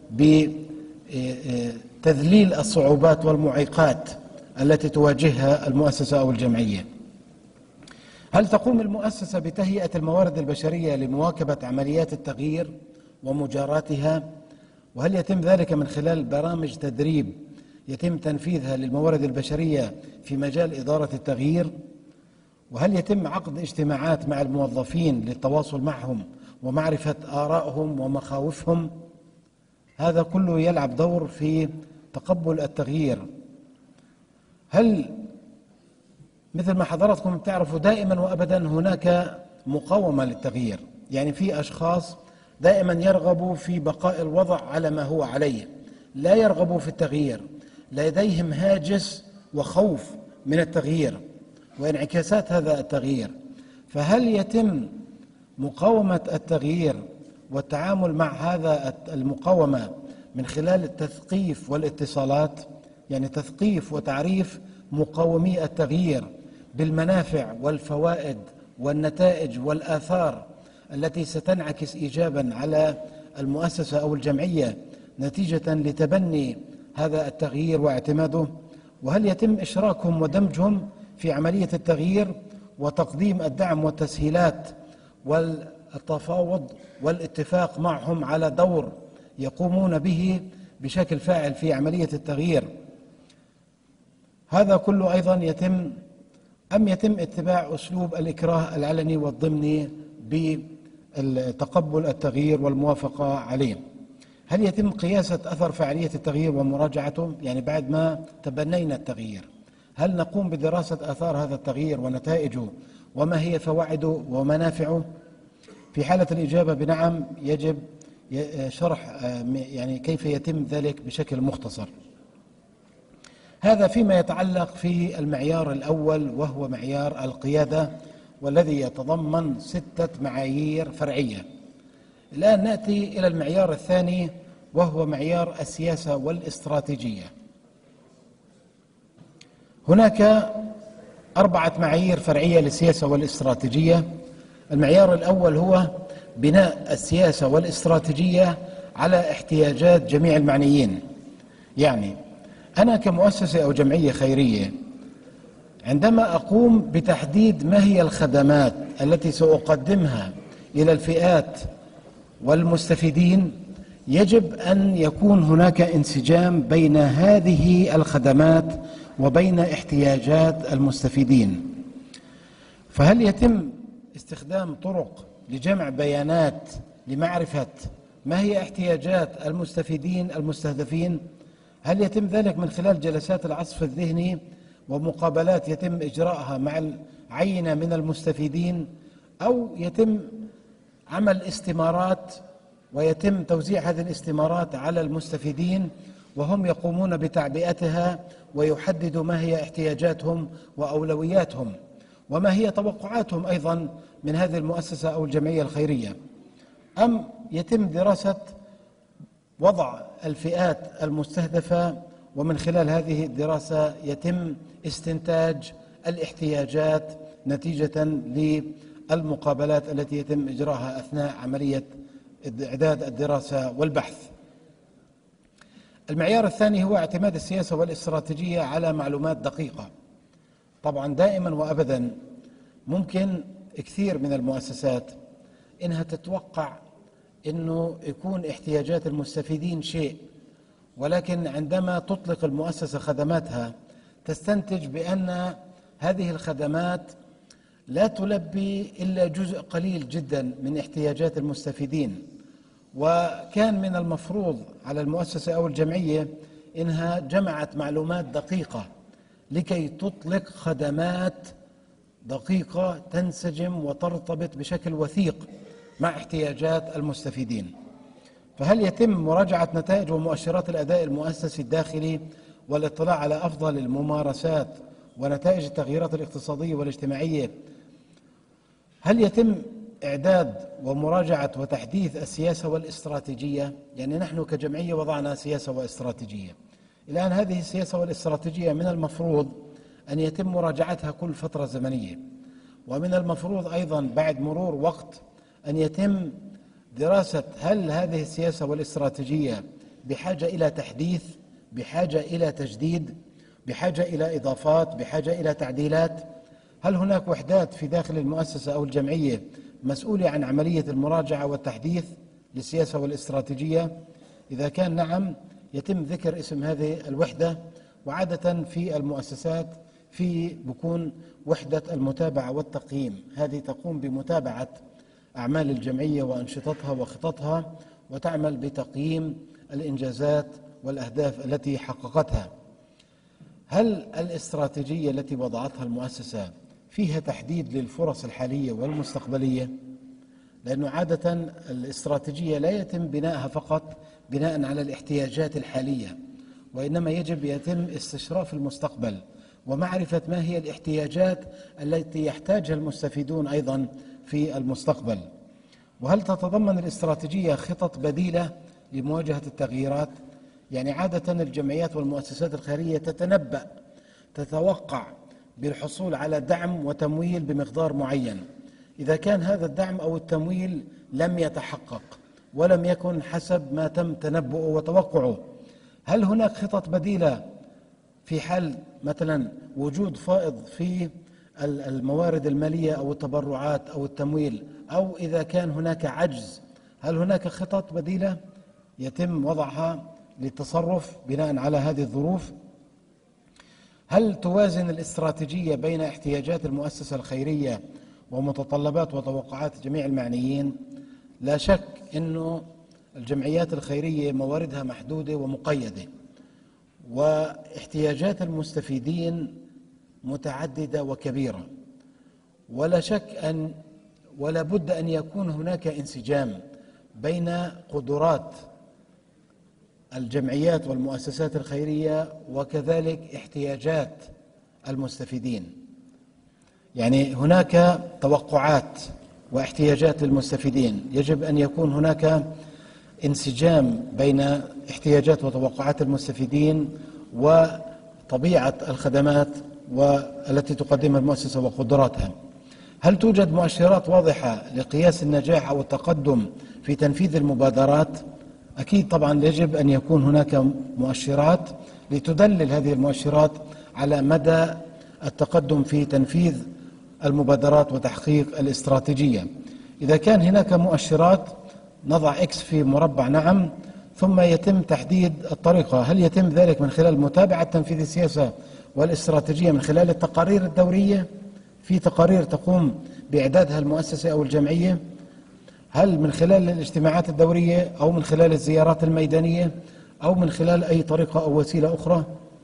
A: بتذليل الصعوبات والمعيقات التي تواجهها المؤسسة أو الجمعية؟ هل تقوم المؤسسة بتهيئة الموارد البشرية لمواكبة عمليات التغيير ومجاراتها؟ وهل يتم ذلك من خلال برامج تدريب يتم تنفيذها للموارد البشرية في مجال إدارة التغيير؟ وهل يتم عقد اجتماعات مع الموظفين للتواصل معهم ومعرفة آرائهم ومخاوفهم؟ هذا كله يلعب دور في تقبل التغيير. هل مثل ما حضراتكم تعرفوا دائما وأبدا هناك مقاومة للتغيير، يعني في أشخاص دائما يرغبوا في بقاء الوضع على ما هو عليه، لا يرغبوا في التغيير، لديهم هاجس وخوف من التغيير وانعكاسات هذا التغيير. فهل يتم مقاومة التغيير والتعامل مع هذا المقاومة من خلال التثقيف والاتصالات، يعني تثقيف وتعريف مقاومي التغيير بالمنافع والفوائد والنتائج والآثار التي ستنعكس إيجابا على المؤسسة أو الجمعية نتيجة لتبني هذا التغيير واعتماده؟ وهل يتم إشراكهم ودمجهم في عملية التغيير وتقديم الدعم والتسهيلات والتفاوض والاتفاق معهم على دور يقومون به بشكل فاعل في عملية التغيير؟ هذا كله أيضا يتم اتباع أسلوب الإكراه العلني والضمني بتقبل التغيير والموافقة عليه؟ هل يتم قياس أثر فعالية التغيير ومراجعته؟ يعني بعد ما تبنينا التغيير هل نقوم بدراسة آثار هذا التغيير ونتائجه وما هي فوائده ومنافعه؟ في حالة الإجابة بنعم يجب شرح يعني كيف يتم ذلك بشكل مختصر. هذا فيما يتعلق في المعيار الأول وهو معيار القيادة، والذي يتضمن 6 معايير فرعية. الآن نأتي إلى المعيار الثاني وهو معيار السياسة والاستراتيجية. هناك 4 معايير فرعية للسياسة والاستراتيجية. المعيار الأول هو بناء السياسة والاستراتيجية على احتياجات جميع المعنيين. يعني أنا كمؤسسة أو جمعية خيرية عندما أقوم بتحديد ما هي الخدمات التي سأقدمها إلى الفئات والمستفيدين، يجب أن يكون هناك انسجام بين هذه الخدمات وبين احتياجات المستفيدين. فهل يتم استخدام طرق لجمع بيانات لمعرفة ما هي احتياجات المستفيدين المستهدفين؟ هل يتم ذلك من خلال جلسات العصف الذهني ومقابلات يتم إجراءها مع عينة من المستفيدين، أو يتم عمل استمارات ويتم توزيع هذه الاستمارات على المستفيدين وهم يقومون بتعبئتها ويحددوا ما هي احتياجاتهم وأولوياتهم وما هي توقعاتهم أيضا من هذه المؤسسة أو الجمعية الخيرية؟ أم يتم دراسة وضع الفئات المستهدفة ومن خلال هذه الدراسة يتم استنتاج الاحتياجات نتيجة للمقابلات التي يتم إجراءها أثناء عملية إعداد الدراسة والبحث؟ المعيار الثاني هو اعتماد السياسة والاستراتيجية على معلومات دقيقة. طبعا دائما وأبدا ممكن كثير من المؤسسات إنها تتوقع إنه يكون احتياجات المستفيدين شيء، ولكن عندما تطلق المؤسسة خدماتها تستنتج بأن هذه الخدمات لا تلبي إلا جزء قليل جدا من احتياجات المستفيدين. وكان من المفروض على المؤسسة أو الجمعية إنها جمعت معلومات دقيقة لكي تطلق خدمات دقيقة تنسجم وترتبط بشكل وثيق مع احتياجات المستفيدين. فهل يتم مراجعة نتائج ومؤشرات الأداء المؤسسي الداخلي والاطلاع على أفضل الممارسات ونتائج التغييرات الاقتصادية والاجتماعية؟ هل يتم إعداد ومراجعة وتحديث السياسة والاستراتيجية؟ يعني نحن كجمعية وضعنا سياسة واستراتيجية. الآن هذه السياسة والاستراتيجية من المفروض أن يتم مراجعتها كل فترة زمنية، ومن المفروض أيضا بعد مرور وقت أن يتم دراسة هل هذه السياسة والاستراتيجية بحاجة إلى تحديث، بحاجة إلى تجديد، بحاجة إلى إضافات، بحاجة إلى تعديلات؟ هل هناك وحدات في داخل المؤسسة أو الجمعية مسؤولة عن عملية المراجعة والتحديث للسياسة والاستراتيجية؟ إذا كان نعم يتم ذكر اسم هذه الوحدة، وعادة في المؤسسات بكون وحدة المتابعة والتقييم، هذه تقوم بمتابعة أعمال الجمعية وأنشطتها وخططها وتعمل بتقييم الإنجازات والأهداف التي حققتها. هل الاستراتيجية التي وضعتها المؤسسة فيها تحديد للفرص الحالية والمستقبلية؟ لأنه عادة الاستراتيجية لا يتم بنائها فقط بناء على الاحتياجات الحالية، وإنما يتم استشراف المستقبل ومعرفة ما هي الاحتياجات التي يحتاجها المستفيدون أيضا في المستقبل. وهل تتضمن الاستراتيجية خطط بديلة لمواجهة التغييرات؟ يعني عادة الجمعيات والمؤسسات الخيرية تتوقع بالحصول على دعم وتمويل بمقدار معين. إذا كان هذا الدعم أو التمويل لم يتحقق ولم يكن حسب ما تم تنبؤه وتوقعه، هل هناك خطط بديلة في حال مثلا وجود فائض في الموارد المالية أو التبرعات أو التمويل، أو إذا كان هناك عجز، هل هناك خطط بديلة يتم وضعها للتصرف بناء على هذه الظروف؟ هل توازن الاستراتيجية بين احتياجات المؤسسة الخيرية ومتطلبات وتوقعات جميع المعنيين؟ لا شك أنه الجمعيات الخيرية مواردها محدودة ومقيدة، واحتياجات المستفيدين متعددة وكبيرة، ولا شك ولا بد أن يكون هناك انسجام بين قدرات الجمعيات والمؤسسات الخيرية وكذلك احتياجات المستفيدين. يعني هناك توقعات واحتياجات للمستفيدين، يجب أن يكون هناك انسجام بين احتياجات وتوقعات المستفيدين وطبيعة الخدمات والتي تقدمها المؤسسة وقدراتها. هل توجد مؤشرات واضحة لقياس النجاح أو التقدم في تنفيذ المبادرات؟ أكيد طبعا يجب أن يكون هناك مؤشرات لتدلل هذه المؤشرات على مدى التقدم في تنفيذ المبادرات وتحقيق الاستراتيجية. إذا كان هناك مؤشرات نضع إكس في مربع نعم، ثم يتم تحديد الطريقة. هل يتم ذلك من خلال متابعة تنفيذ السياسة والاستراتيجية من خلال التقارير الدورية؟ في تقارير تقوم بإعدادها المؤسسة أو الجمعية؟ هل من خلال الاجتماعات الدورية أو من خلال الزيارات الميدانية أو من خلال أي طريقة أو وسيلة أخرى؟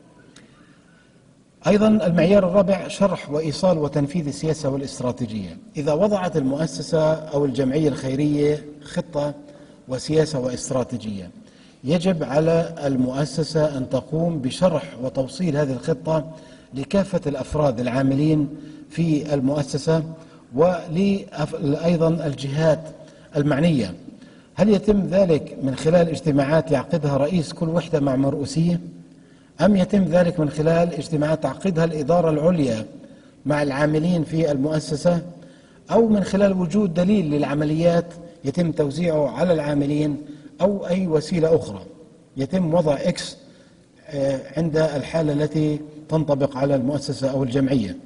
A: أيضا المعيار الرابع شرح وإيصال وتنفيذ السياسة والاستراتيجية. إذا وضعت المؤسسة أو الجمعية الخيرية خطة وسياسة واستراتيجية، يجب على المؤسسة أن تقوم بشرح وتوصيل هذه الخطة لكافة الأفراد العاملين في المؤسسة وأيضا الجهات المعنية. هل يتم ذلك من خلال اجتماعات يعقدها رئيس كل وحدة مع مرؤوسية، أم يتم ذلك من خلال اجتماعات تعقدها الإدارة العليا مع العاملين في المؤسسة، أو من خلال وجود دليل للعمليات يتم توزيعه على العاملين، أو أي وسيلة أخرى يتم وضع إكس عند الحالة التي تنطبق على المؤسسة أو الجمعية؟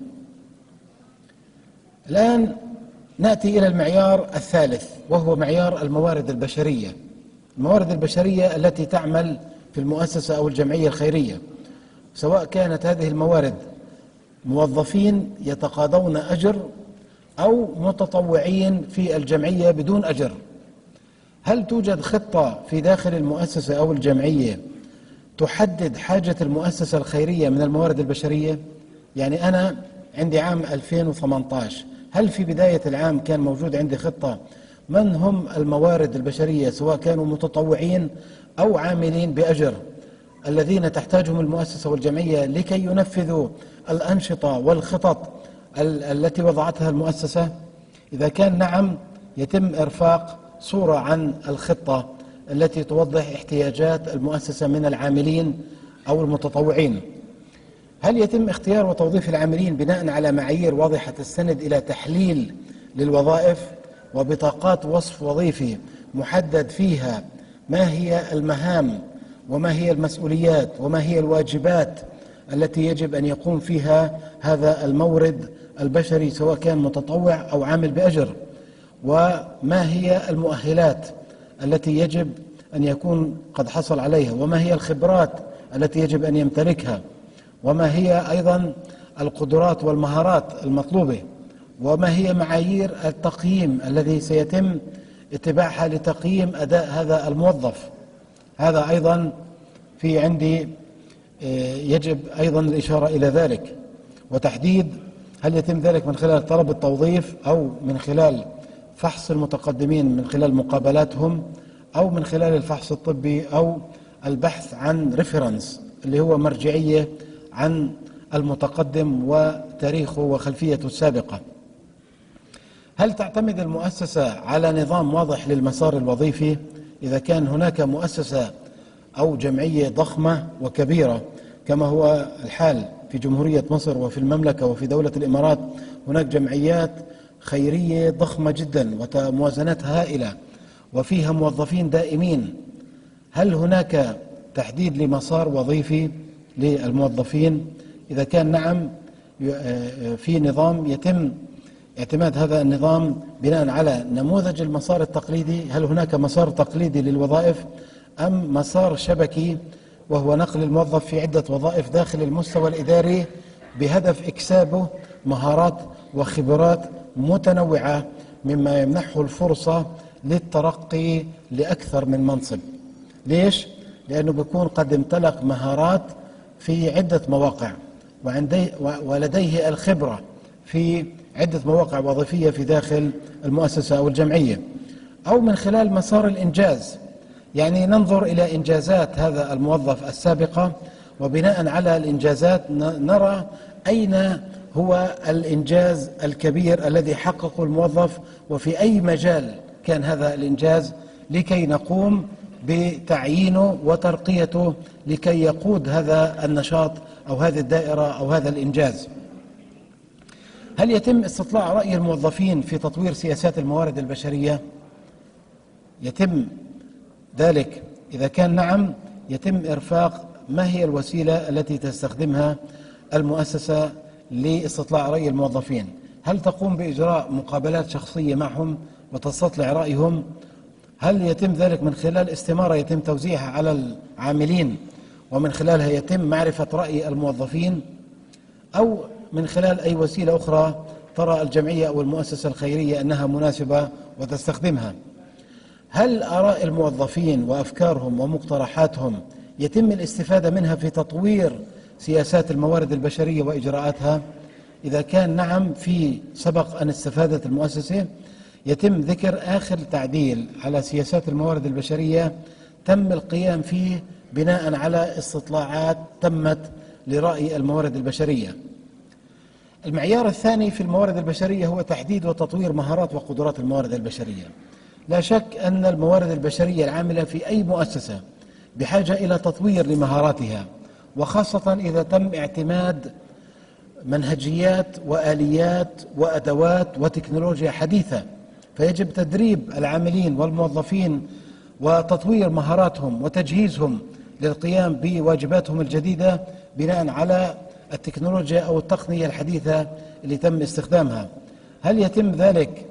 A: الآن نأتي إلى المعيار الثالث، وهو معيار الموارد البشرية. الموارد البشرية التي تعمل في المؤسسة أو الجمعية الخيرية، سواء كانت هذه الموارد موظفين يتقاضون أجر أو متطوعين في الجمعية بدون أجر. هل توجد خطة في داخل المؤسسة أو الجمعية تحدد حاجة المؤسسة الخيرية من الموارد البشرية؟ يعني أنا عندي عام 2018، هل في بداية العام كان موجود عندي خطة من هم الموارد البشرية سواء كانوا متطوعين أو عاملين بأجر الذين تحتاجهم المؤسسة والجمعية لكي ينفذوا الأنشطة والخطط التي وضعتها المؤسسة؟ إذا كان نعم، يتم إرفاق صورة عن الخطة التي توضح احتياجات المؤسسة من العاملين أو المتطوعين. هل يتم اختيار وتوظيف العاملين بناء على معايير واضحة تستند إلى تحليل للوظائف وبطاقات وصف وظيفي محدد فيها ما هي المهام وما هي المسؤوليات وما هي الواجبات التي يجب أن يقوم فيها هذا المورد البشري سواء كان متطوع أو عامل بأجر، وما هي المؤهلات التي يجب أن يكون قد حصل عليها، وما هي الخبرات التي يجب أن يمتلكها، وما هي أيضا القدرات والمهارات المطلوبة، وما هي معايير التقييم الذي سيتم اتباعها لتقييم أداء هذا الموظف. هذا أيضا في عندي يجب أيضا الإشارة إلى ذلك، وتحديد هل يتم ذلك من خلال طلب التوظيف أو من خلال فحص المتقدمين من خلال مقابلاتهم أو من خلال الفحص الطبي أو البحث عن ريفرنس اللي هو مرجعية عن المتقدم وتاريخه وخلفيته السابقة. هل تعتمد المؤسسة على نظام واضح للمسار الوظيفي؟ إذا كان هناك مؤسسة أو جمعية ضخمة وكبيرة كما هو الحال في جمهورية مصر وفي المملكة وفي دولة الإمارات، هناك جمعيات خيرية ضخمة جدا وموازنتها هائلة وفيها موظفين دائمين، هل هناك تحديد لمسار وظيفي للموظفين؟ إذا كان نعم، في نظام يتم اعتماد هذا النظام بناء على نموذج المسار التقليدي؟ هل هناك مسار تقليدي للوظائف أم مسار شبكي وهو نقل الموظف في عدة وظائف داخل المستوى الإداري بهدف إكسابه مهارات وخبرات متنوعة مما يمنحه الفرصة للترقي لأكثر من منصب؟ ليش؟ لأنه بيكون قد امتلك مهارات في عدة مواقع ولديه الخبرة في عدة مواقع وظيفية في داخل المؤسسة أو الجمعية، أو من خلال مسار الإنجاز، يعني ننظر إلى إنجازات هذا الموظف السابقة، وبناء على الإنجازات نرى أين هو الإنجاز الكبير الذي حققه الموظف وفي أي مجال كان هذا الإنجاز، لكي نقوم بتعيينه وترقيته لكي يقود هذا النشاط أو هذه الدائرة أو هذا الإنجاز. هل يتم استطلاع رأي الموظفين في تطوير سياسات الموارد البشرية؟ يتم ذلك؟ إذا كان نعم، يتم إرفاق ما هي الوسيلة التي تستخدمها المؤسسة لاستطلاع رأي الموظفين؟ هل تقوم بإجراء مقابلات شخصية معهم وتستطلع رأيهم؟ هل يتم ذلك من خلال استمارة يتم توزيعها على العاملين ومن خلالها يتم معرفة رأي الموظفين، أو من خلال أي وسيلة أخرى ترى الجمعية أو المؤسسة الخيرية أنها مناسبة وتستخدمها؟ هل آراء الموظفين وأفكارهم ومقترحاتهم يتم الاستفادة منها في تطوير سياسات الموارد البشرية وإجراءاتها؟ إذا كان نعم، في سبق أن استفادت المؤسسة، يتم ذكر آخر تعديل على سياسات الموارد البشرية تم القيام فيه بناء على استطلاعات تمت لرأي الموارد البشرية. المعيار الثاني في الموارد البشرية هو تحديد وتطوير مهارات وقدرات الموارد البشرية. لا شك أن الموارد البشرية العاملة في أي مؤسسة بحاجة إلى تطوير لمهاراتها، وخاصة إذا تم اعتماد منهجيات وآليات وأدوات وتكنولوجيا حديثة، فيجب تدريب العاملين والموظفين وتطوير مهاراتهم وتجهيزهم للقيام بواجباتهم الجديدة بناء على التكنولوجيا أو التقنية الحديثة اللي تم استخدامها. هل يتم ذلك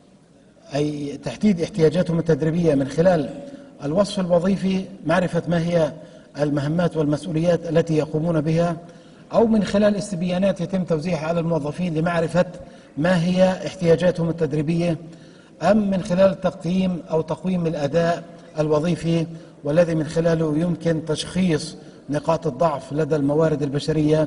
A: أي تحديد احتياجاتهم التدريبية من خلال الوصف الوظيفي، معرفة ما هي المهمات والمسؤوليات التي يقومون بها، أو من خلال استبيانات يتم توزيعها على الموظفين لمعرفة ما هي احتياجاتهم التدريبية، أم من خلال تقييم أو تقويم الأداء الوظيفي والذي من خلاله يمكن تشخيص نقاط الضعف لدى الموارد البشرية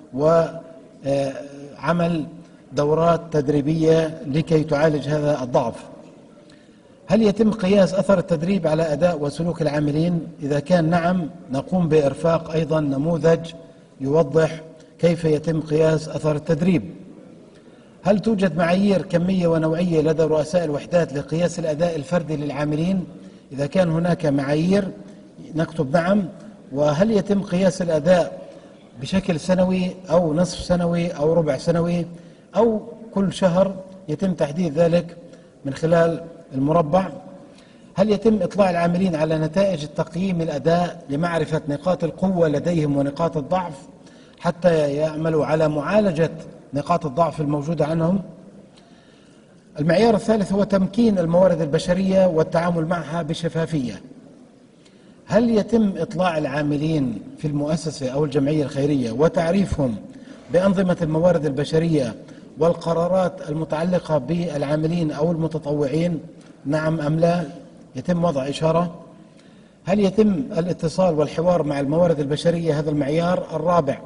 A: وعمل دورات تدريبية لكي تعالج هذا الضعف؟ هل يتم قياس أثر التدريب على أداء وسلوك العاملين؟ إذا كان نعم، نقوم بإرفاق أيضا نموذج يوضح كيف يتم قياس أثر التدريب. هل توجد معايير كمية ونوعية لدى رؤساء الوحدات لقياس الأداء الفردي للعاملين؟ إذا كان هناك معايير نكتب نعم. وهل يتم قياس الأداء بشكل سنوي أو نصف سنوي أو ربع سنوي أو كل شهر؟ يتم تحديد ذلك من خلال المربع. هل يتم إطلاع العاملين على نتائج التقييم الأداء لمعرفة نقاط القوة لديهم ونقاط الضعف حتى يعملوا على معالجة نقاط الضعف الموجودة عنهم؟ المعيار الثالث هو تمكين الموارد البشرية والتعامل معها بشفافية. هل يتم إطلاع العاملين في المؤسسة أو الجمعية الخيرية وتعريفهم بأنظمة الموارد البشرية والقرارات المتعلقة بالعاملين أو المتطوعين؟ نعم أم لا؟ يتم وضع إشارة. هل يتم الاتصال والحوار مع الموارد البشرية؟ هذا المعيار الرابع،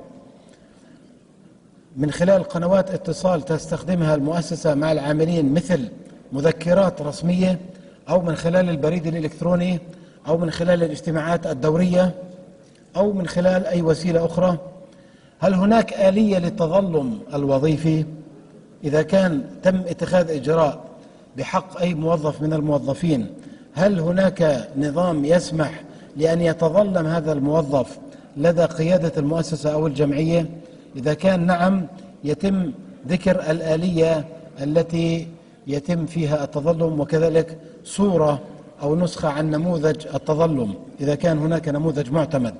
A: من خلال قنوات اتصال تستخدمها المؤسسة مع العاملين مثل مذكرات رسمية أو من خلال البريد الإلكتروني أو من خلال الاجتماعات الدورية أو من خلال أي وسيلة أخرى. هل هناك آلية للتظلم الوظيفي؟ إذا كان تم اتخاذ إجراء بحق أي موظف من الموظفين، هل هناك نظام يسمح لأن يتظلم هذا الموظف لدى قيادة المؤسسة أو الجمعية؟ إذا كان نعم، يتم ذكر الآلية التي يتم فيها التظلم وكذلك صورة أو نسخة عن نموذج التظلم إذا كان هناك نموذج معتمد.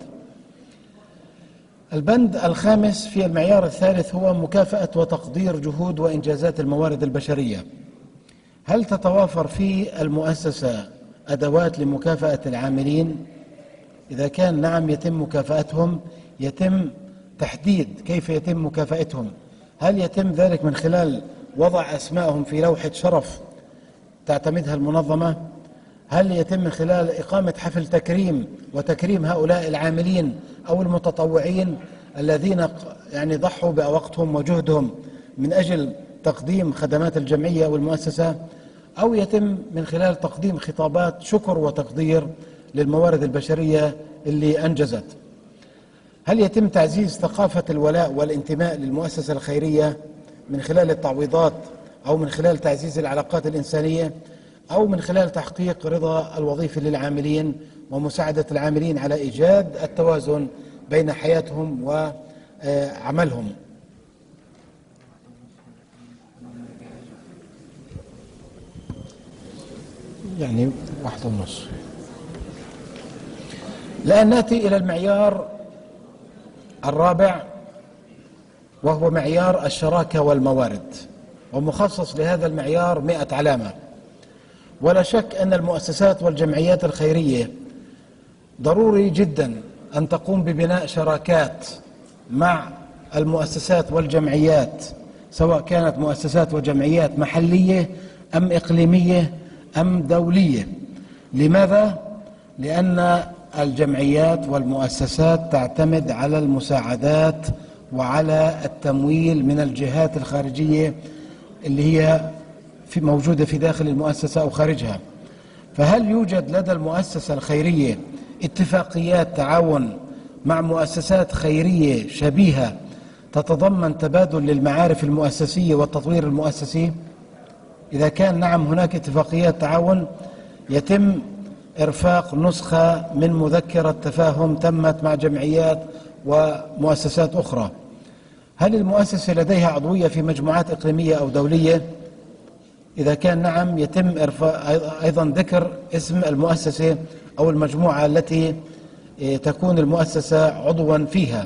A: البند الخامس في المعيار الثالث هو مكافأة وتقدير جهود وإنجازات الموارد البشرية. هل تتوافر في المؤسسة أدوات لمكافأة العاملين؟ إذا كان نعم يتم مكافأتهم، يتم تحديد كيف يتم مكافأتهم. هل يتم ذلك من خلال وضع أسمائهم في لوحة شرف تعتمدها المنظمة؟ هل يتم من خلال إقامة حفل تكريم وتكريم هؤلاء العاملين أو المتطوعين الذين يعني ضحوا بوقتهم وجهدهم من أجل تقديم خدمات الجمعية والمؤسسة؟ أو يتم من خلال تقديم خطابات شكر وتقدير للموارد البشرية اللي أنجزت؟ هل يتم تعزيز ثقافة الولاء والانتماء للمؤسسة الخيرية من خلال التعويضات أو من خلال تعزيز العلاقات الإنسانية أو من خلال تحقيق رضا الوظيفي للعاملين ومساعدة العاملين على إيجاد التوازن بين حياتهم وعملهم؟ يعني 1:30. الآن نأتي إلى المعيار الرابع، وهو معيار الشراكة والموارد، ومخصص لهذا المعيار 100 علامة. ولا شك أن المؤسسات والجمعيات الخيرية ضروري جدا أن تقوم ببناء شراكات مع المؤسسات والجمعيات، سواء كانت مؤسسات وجمعيات محلية أم إقليمية أم دولية. لماذا؟ لأن الجمعيات والمؤسسات تعتمد على المساعدات وعلى التمويل من الجهات الخارجية اللي هي موجودة في داخل المؤسسة أو خارجها. فهل يوجد لدى المؤسسة الخيرية اتفاقيات تعاون مع مؤسسات خيرية شبيهة تتضمن تبادل للمعارف المؤسسية والتطوير المؤسسي؟ إذا كان نعم هناك اتفاقيات تعاون، يتم إرفاق نسخة من مذكرة تفاهم تمت مع جمعيات ومؤسسات أخرى. هل المؤسسة لديها عضوية في مجموعات إقليمية أو دولية؟ إذا كان نعم، يتم أيضا ذكر اسم المؤسسة أو المجموعة التي تكون المؤسسة عضوا فيها.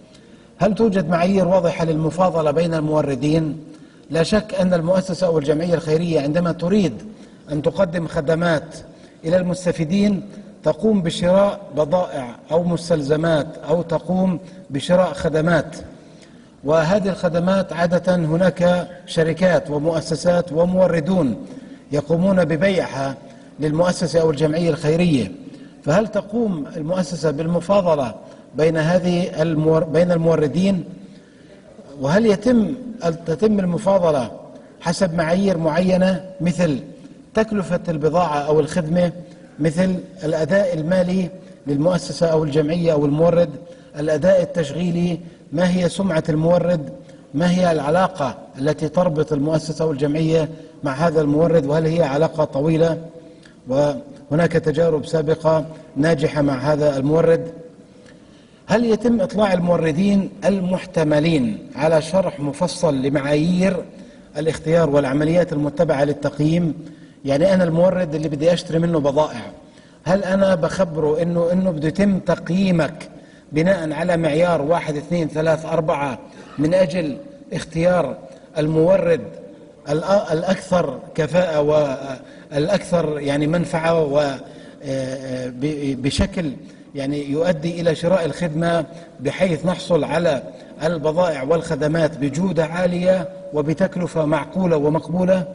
A: هل توجد معايير واضحة للمفاضلة بين الموردين؟ لا شك أن المؤسسة أو الجمعية الخيرية عندما تريد أن تقدم خدمات إلى المستفيدين تقوم بشراء بضائع أو مستلزمات أو تقوم بشراء خدمات، وهذه الخدمات عادة هناك شركات ومؤسسات وموردون يقومون ببيعها للمؤسسة أو الجمعية الخيرية. فهل تقوم المؤسسة بالمفاضلة بين بين الموردين؟ وهل تتم المفاضلة حسب معايير معينة مثل تكلفة البضاعة أو الخدمة، مثل الأداء المالي للمؤسسة أو الجمعية أو المورد، الأداء التشغيلي، ما هي سمعة المورد، ما هي العلاقة التي تربط المؤسسة أو الجمعية مع هذا المورد، وهل هي علاقة طويلة وهناك تجارب سابقة ناجحة مع هذا المورد؟ هل يتم إطلاع الموردين المحتملين على شرح مفصل لمعايير الاختيار والعمليات المتبعة للتقييم؟ يعني أنا المورد اللي بدي أشتري منه بضائع، هل أنا بخبره إنه بده يتم تقييمك بناء على معيار 1 2 3 4 من أجل اختيار المورد الأكثر كفاءة والأكثر يعني منفعة وبشكل يعني يؤدي إلى شراء الخدمة بحيث نحصل على البضائع والخدمات بجودة عالية وبتكلفة معقولة ومقبولة؟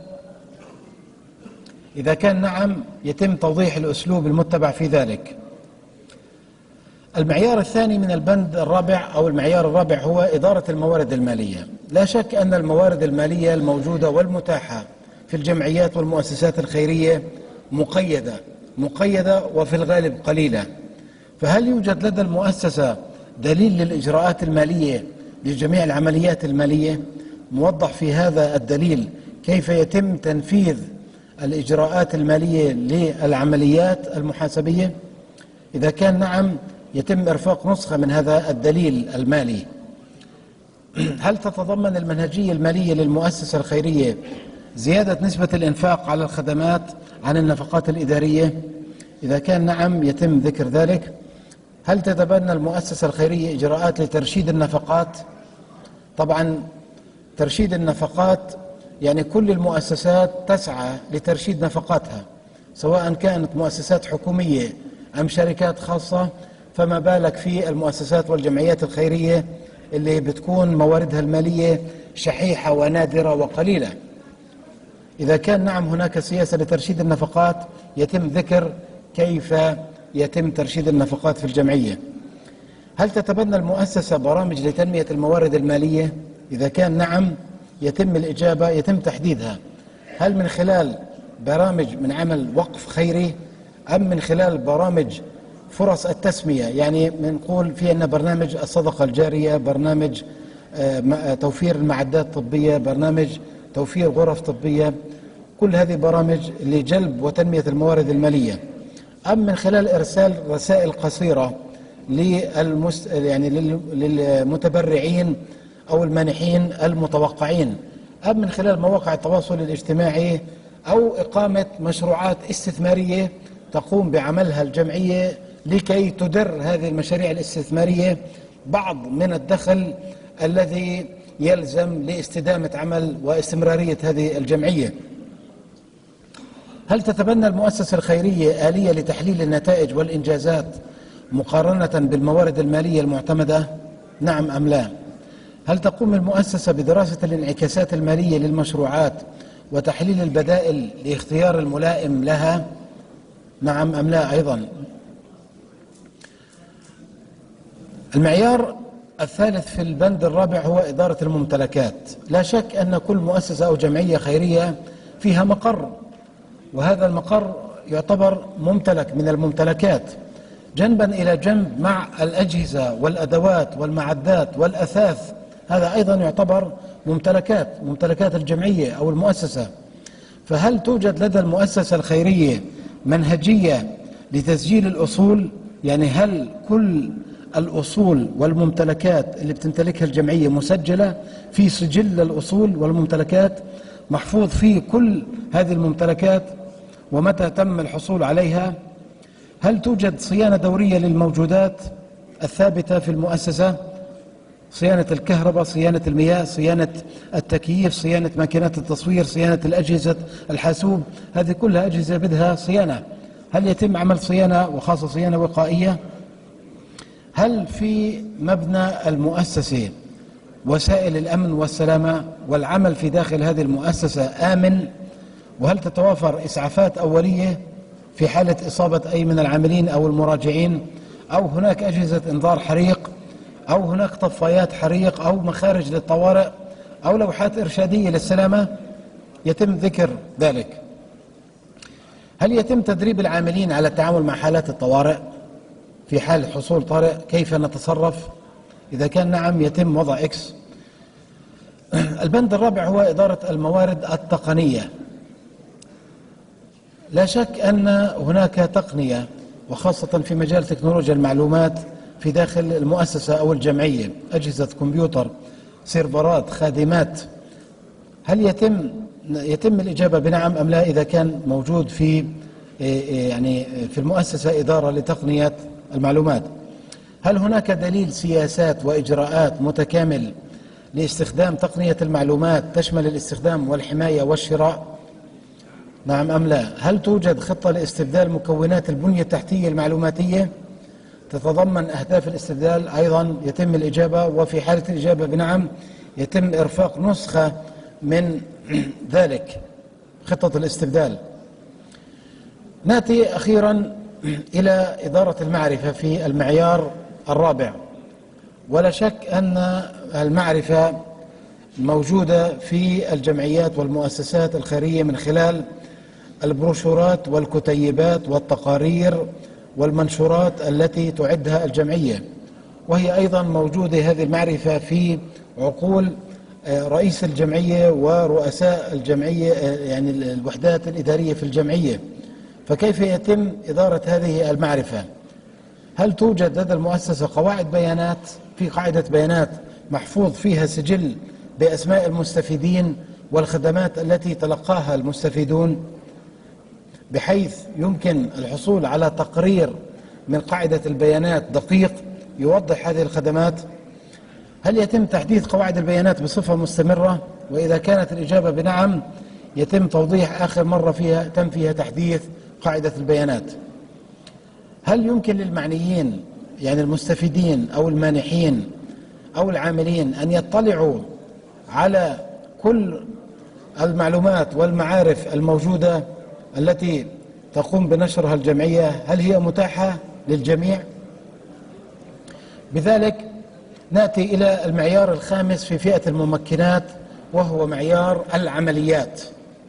A: إذا كان نعم، يتم توضيح الأسلوب المتبع في ذلك. المعيار الثاني من البند الرابع أو المعيار الرابع هو إدارة الموارد المالية. لا شك أن الموارد المالية الموجودة والمتاحة في الجمعيات والمؤسسات الخيرية مقيدة وفي الغالب قليلة. فهل يوجد لدى المؤسسة دليل للإجراءات المالية لجميع العمليات المالية؟ موضح في هذا الدليل كيف يتم تنفيذ الإجراءات المالية للعمليات المحاسبية؟ إذا كان نعم، يتم إرفاق نسخة من هذا الدليل المالي. هل تتضمن المنهجية المالية للمؤسسة الخيرية زيادة نسبة الإنفاق على الخدمات عن النفقات الإدارية؟ إذا كان نعم يتم ذكر ذلك. هل تتبنى المؤسسة الخيرية إجراءات لترشيد النفقات؟ طبعا ترشيد النفقات يعني كل المؤسسات تسعى لترشيد نفقاتها، سواء كانت مؤسسات حكومية أم شركات خاصة، فما بالك في المؤسسات والجمعيات الخيرية اللي بتكون مواردها المالية شحيحة ونادرة وقليلة. إذا كان نعم هناك سياسة لترشيد النفقات، يتم ذكر كيف يتم ترشيد النفقات في الجمعية. هل تتبنى المؤسسة برامج لتنمية الموارد المالية؟ إذا كان نعم يتم الإجابة، يتم تحديدها. هل من خلال برامج من عمل وقف خيري أم من خلال برامج فرص التسمية؟ يعني بنقول في عندنا برنامج الصدقة الجارية، برنامج توفير المعدات الطبية، برنامج توفير غرف طبية، كل هذه برامج لجلب وتنمية الموارد المالية، أم من خلال إرسال رسائل قصيرة يعني للمتبرعين أو المانحين المتوقعين، أم من خلال مواقع التواصل الاجتماعي، أو إقامة مشروعات استثمارية تقوم بعملها الجمعية لكي تدر هذه المشاريع الاستثمارية بعض من الدخل الذي يلزم لاستدامة عمل واستمرارية هذه الجمعية. هل تتبنى المؤسسة الخيرية آلية لتحليل النتائج والإنجازات مقارنة بالموارد المالية المعتمدة؟ نعم أم لا؟ هل تقوم المؤسسة بدراسة الانعكاسات المالية للمشروعات وتحليل البدائل لاختيار الملائم لها؟ نعم أم لا أيضا؟ المعيار الثالث في البند الرابع هو إدارة الممتلكات. لا شك أن كل مؤسسة أو جمعية خيرية فيها مقر، وهذا المقر يعتبر ممتلك من الممتلكات جنبا إلى جنب مع الأجهزة والأدوات والمعدات والأثاث، هذا أيضا يعتبر ممتلكات الجمعية أو المؤسسة. فهل توجد لدى المؤسسة الخيرية منهجية لتسجيل الأصول؟ يعني هل كل الأصول والممتلكات اللي بتمتلكها الجمعية مسجلة في سجل الأصول والممتلكات، محفوظ فيه كل هذه الممتلكات ومتى تم الحصول عليها؟ هل توجد صيانة دورية للموجودات الثابتة في المؤسسة؟ صيانة الكهرباء، صيانة المياه، صيانة التكييف، صيانة ماكينات التصوير، صيانة الأجهزة الحاسوب، هذه كلها أجهزة بدها صيانة. هل يتم عمل صيانة وخاصة صيانة وقائية؟ هل في مبنى المؤسسة وسائل الأمن والسلامة والعمل في داخل هذه المؤسسة آمن؟ وهل تتوافر إسعافات أولية في حالة إصابة أي من العاملين أو المراجعين؟ أو هناك أجهزة إنذار حريق، أو هناك طفايات حريق، أو مخارج للطوارئ، أو لوحات إرشادية للسلامة؟ يتم ذكر ذلك. هل يتم تدريب العاملين على التعامل مع حالات الطوارئ؟ في حال حصول طارئ كيف نتصرف؟ إذا كان نعم يتم وضع إكس. البند الرابع هو إدارة الموارد التقنية. لا شك أن هناك تقنية وخاصة في مجال تكنولوجيا المعلومات في داخل المؤسسة أو الجمعية، أجهزة كمبيوتر، سيرفرات، خادمات. هل يتم الإجابة بنعم أم لا إذا كان موجود في في المؤسسة إدارة لتقنية المعلومات؟ هل هناك دليل سياسات وإجراءات متكامل لاستخدام تقنية المعلومات تشمل الاستخدام والحماية والشراء؟ نعم أم لا؟ هل توجد خطة لاستبدال مكونات البنية التحتية المعلوماتية تتضمن أهداف الاستبدال؟ أيضا يتم الإجابة، وفي حالة الإجابة بنعم يتم إرفاق نسخة من ذلك خطة الاستبدال. نأتي أخيرا إلى إدارة المعرفة في المعيار الرابع. ولا شك أن المعرفة موجودة في الجمعيات والمؤسسات الخيرية من خلال البروشورات والكتيبات والتقارير والمنشورات التي تعدها الجمعية، وهي أيضا موجودة هذه المعرفة في عقول رئيس الجمعية ورؤساء الجمعية، يعني الوحدات الإدارية في الجمعية. فكيف يتم إدارة هذه المعرفة؟ هل توجد لدى المؤسسة قواعد بيانات؟ في قاعدة بيانات محفوظ فيها سجل بأسماء المستفيدين والخدمات التي تلقاها المستفيدون، بحيث يمكن الحصول على تقرير من قاعدة البيانات دقيق يوضح هذه الخدمات؟ هل يتم تحديث قواعد البيانات بصفة مستمرة؟ وإذا كانت الإجابة بنعم، يتم توضيح آخر مرة تم فيها تحديث قاعدة البيانات. هل يمكن للمعنيين، يعني المستفيدين أو المانحين أو العاملين، أن يطلعوا على كل المعلومات والمعارف الموجودة التي تقوم بنشرها الجمعية؟ هل هي متاحة للجميع؟ بذلك نأتي إلى المعيار الخامس في فئة الممكنات، وهو معيار العمليات.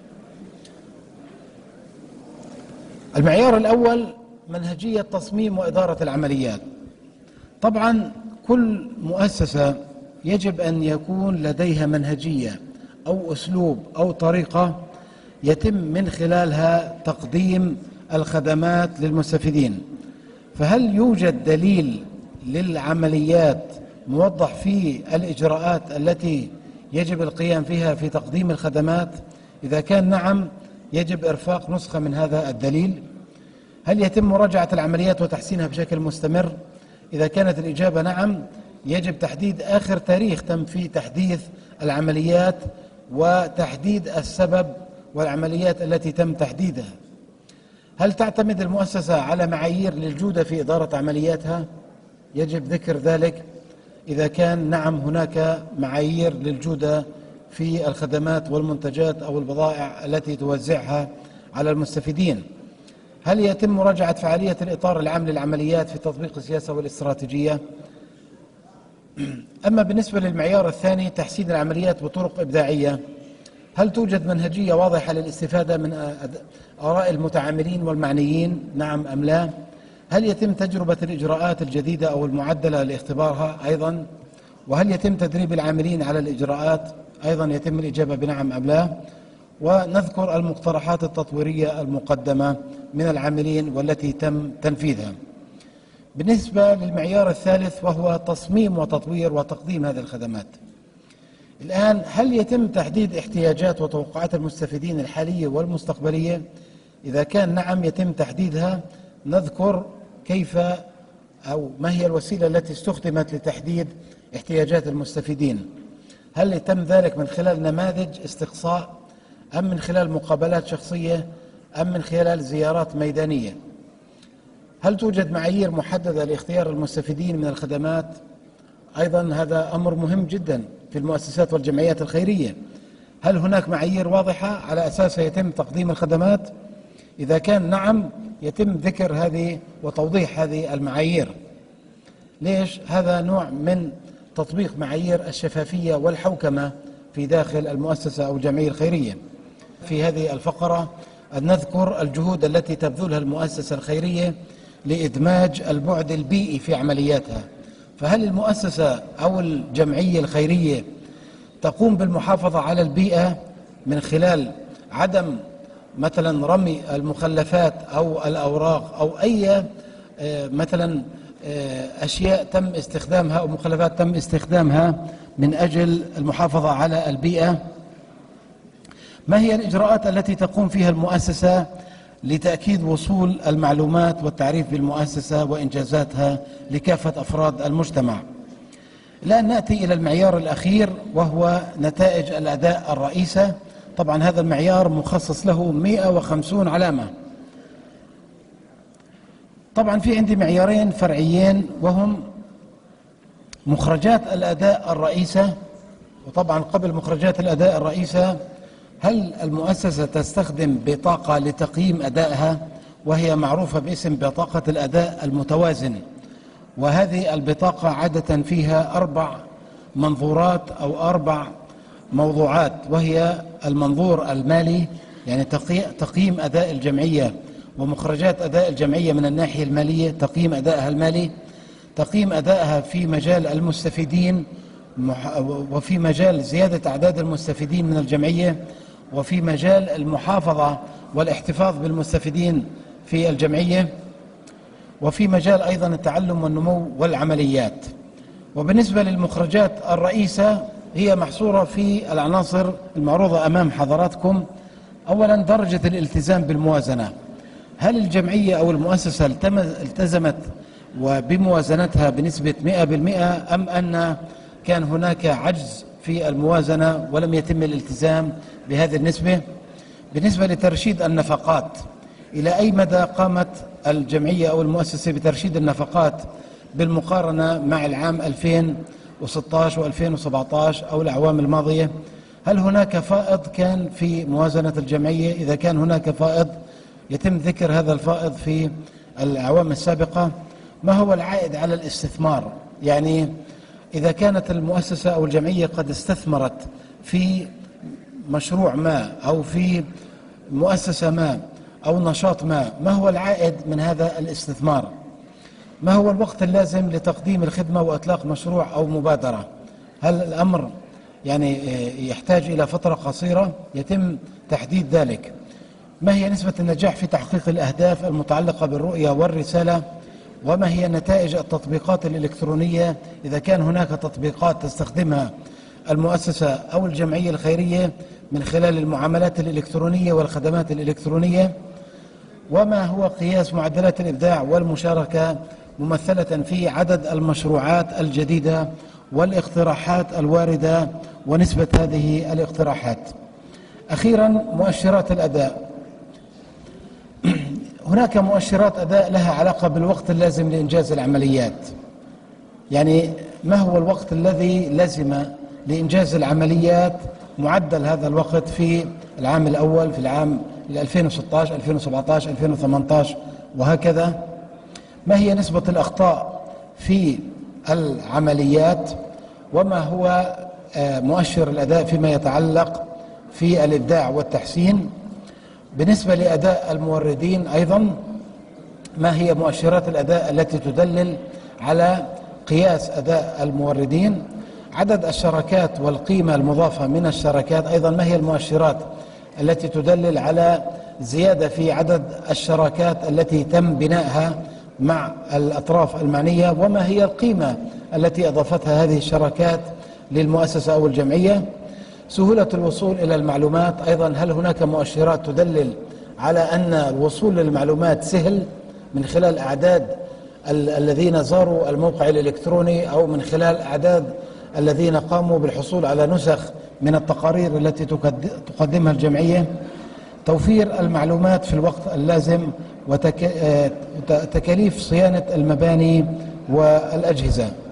A: المعيار الأول منهجية تصميم وإدارة العمليات. طبعا كل مؤسسة يجب أن يكون لديها منهجية أو أسلوب أو طريقة يتم من خلالها تقديم الخدمات للمستفيدين. فهل يوجد دليل للعمليات موضح فيه الإجراءات التي يجب القيام فيها في تقديم الخدمات؟ إذا كان نعم، يجب إرفاق نسخة من هذا الدليل. هل يتم مراجعة العمليات وتحسينها بشكل مستمر؟ إذا كانت الإجابة نعم، يجب تحديد آخر تاريخ تم فيه تحديث العمليات وتحديد السبب والعمليات التي تم تحديدها. هل تعتمد المؤسسة على معايير للجودة في إدارة عملياتها؟ يجب ذكر ذلك. إذا كان نعم، هناك معايير للجودة في الخدمات والمنتجات أو البضائع التي توزعها على المستفيدين. هل يتم مراجعة فعالية الإطار العام للعمليات في تطبيق السياسة والاستراتيجية؟ أما بالنسبة للمعيار الثاني، تحسين العمليات بطرق إبداعية، هل توجد منهجية واضحة للاستفادة من آراء المتعاملين والمعنيين؟ نعم أم لا؟ هل يتم تجربة الإجراءات الجديدة أو المعدلة لاختبارها أيضا؟ وهل يتم تدريب العاملين على الإجراءات؟ أيضا يتم الإجابة بنعم أم لا؟ ونذكر المقترحات التطويرية المقدمة من العاملين والتي تم تنفيذها. بالنسبة للمعيار الثالث، وهو تصميم وتطوير وتقديم هذه الخدمات، الآن هل يتم تحديد احتياجات وتوقعات المستفيدين الحالية والمستقبلية؟ إذا كان نعم، يتم تحديدها. نذكر كيف أو ما هي الوسيلة التي استخدمت لتحديد احتياجات المستفيدين. هل يتم ذلك من خلال نماذج استقصاء، أم من خلال مقابلات شخصية، أم من خلال زيارات ميدانية؟ هل توجد معايير محددة لاختيار المستفيدين من الخدمات؟ أيضا هذا أمر مهم جدا في المؤسسات والجمعيات الخيرية. هل هناك معايير واضحة على أساسها يتم تقديم الخدمات؟ إذا كان نعم، يتم ذكر هذه وتوضيح هذه المعايير. ليش؟ هذا نوع من تطبيق معايير الشفافية والحوكمة في داخل المؤسسة أو الجمعية الخيرية. في هذه الفقرة نذكر الجهود التي تبذلها المؤسسة الخيرية لإدماج البعد البيئي في عملياتها. فهل المؤسسة أو الجمعية الخيرية تقوم بالمحافظة على البيئة من خلال عدم مثلا رمي المخلفات أو الأوراق أو أي مثلا أشياء تم استخدامها أو مخلفات تم استخدامها من أجل المحافظة على البيئة؟ ما هي الإجراءات التي تقوم فيها المؤسسة لتأكيد وصول المعلومات والتعريف بالمؤسسة وإنجازاتها لكافة أفراد المجتمع؟ الآن نأتي إلى المعيار الأخير، وهو نتائج الأداء الرئيسة. طبعا هذا المعيار مخصص له 150 علامة. طبعا في عندي معيارين فرعيين، وهم مخرجات الأداء الرئيسة. وطبعا قبل مخرجات الأداء الرئيسة، هل المؤسسة تستخدم بطاقة لتقييم أدائها، وهي معروفة باسم بطاقة الأداء المتوازن؟ وهذه البطاقة عادة فيها 4 منظورات أو 4 موضوعات، وهي المنظور المالي، يعني تقييم أداء الجمعية ومخرجات أداء الجمعية من الناحية المالية، تقييم أدائها المالي، تقييم أدائها في مجال المستفيدين وفي مجال زيادة أعداد المستفيدين من الجمعية، وفي مجال المحافظة والاحتفاظ بالمستفيدين في الجمعية، وفي مجال أيضا التعلم والنمو والعمليات. وبالنسبة للمخرجات الرئيسة، هي محصورة في العناصر المعروضة أمام حضراتكم. أولا درجة الالتزام بالموازنة، هل الجمعية أو المؤسسة التزمت وبموازنتها بنسبة 100% أم أن كان هناك عجز في الموازنة ولم يتم الالتزام بهذه النسبة؟ بالنسبة لترشيد النفقات، إلى أي مدى قامت الجمعية أو المؤسسة بترشيد النفقات بالمقارنة مع العام 2016 و2017 أو الأعوام الماضية؟ هل هناك فائض كان في موازنة الجمعية؟ إذا كان هناك فائض يتم ذكر هذا الفائض في الأعوام السابقة. ما هو العائد على الاستثمار؟ يعني إذا كانت المؤسسة أو الجمعية قد استثمرت في مشروع ما أو في مؤسسة ما أو نشاط ما هو العائد من هذا الاستثمار؟ ما هو الوقت اللازم لتقديم الخدمة وإطلاق مشروع أو مبادرة؟ هل الأمر يعني يحتاج إلى فترة قصيرة؟ يتم تحديد ذلك. ما هي نسبة النجاح في تحقيق الأهداف المتعلقة بالرؤية والرسالة؟ وما هي نتائج التطبيقات الإلكترونية إذا كان هناك تطبيقات تستخدمها المؤسسة أو الجمعية الخيرية من خلال المعاملات الإلكترونية والخدمات الإلكترونية؟ وما هو قياس معدلات الإبداع والمشاركة ممثلة في عدد المشروعات الجديدة والاقتراحات الواردة ونسبة هذه الاقتراحات؟ أخيرا مؤشرات الأداء. هناك مؤشرات أداء لها علاقة بالوقت اللازم لإنجاز العمليات، يعني ما هو الوقت الذي لزم لإنجاز العمليات، معدل هذا الوقت في العام الأول، في العام 2016 2017 2018 وهكذا. ما هي نسبة الأخطاء في العمليات؟ وما هو مؤشر الأداء فيما يتعلق في الإبداع والتحسين؟ بالنسبة لأداء الموردين أيضا، ما هي مؤشرات الأداء التي تدلل على قياس أداء الموردين؟ عدد الشراكات والقيمة المضافة من الشراكات أيضا، ما هي المؤشرات التي تدلل على زيادة في عدد الشراكات التي تم بنائها مع الأطراف المعنية؟ وما هي القيمة التي أضافتها هذه الشراكات للمؤسسة أو الجمعية؟ سهولة الوصول إلى المعلومات أيضا، هل هناك مؤشرات تدلل على أن الوصول للمعلومات سهل من خلال أعداد الذين زاروا الموقع الإلكتروني أو من خلال أعداد الذين قاموا بالحصول على نسخ من التقارير التي تقدمها الجمعية؟ توفير المعلومات في الوقت اللازم وتكاليف صيانة المباني والأجهزة.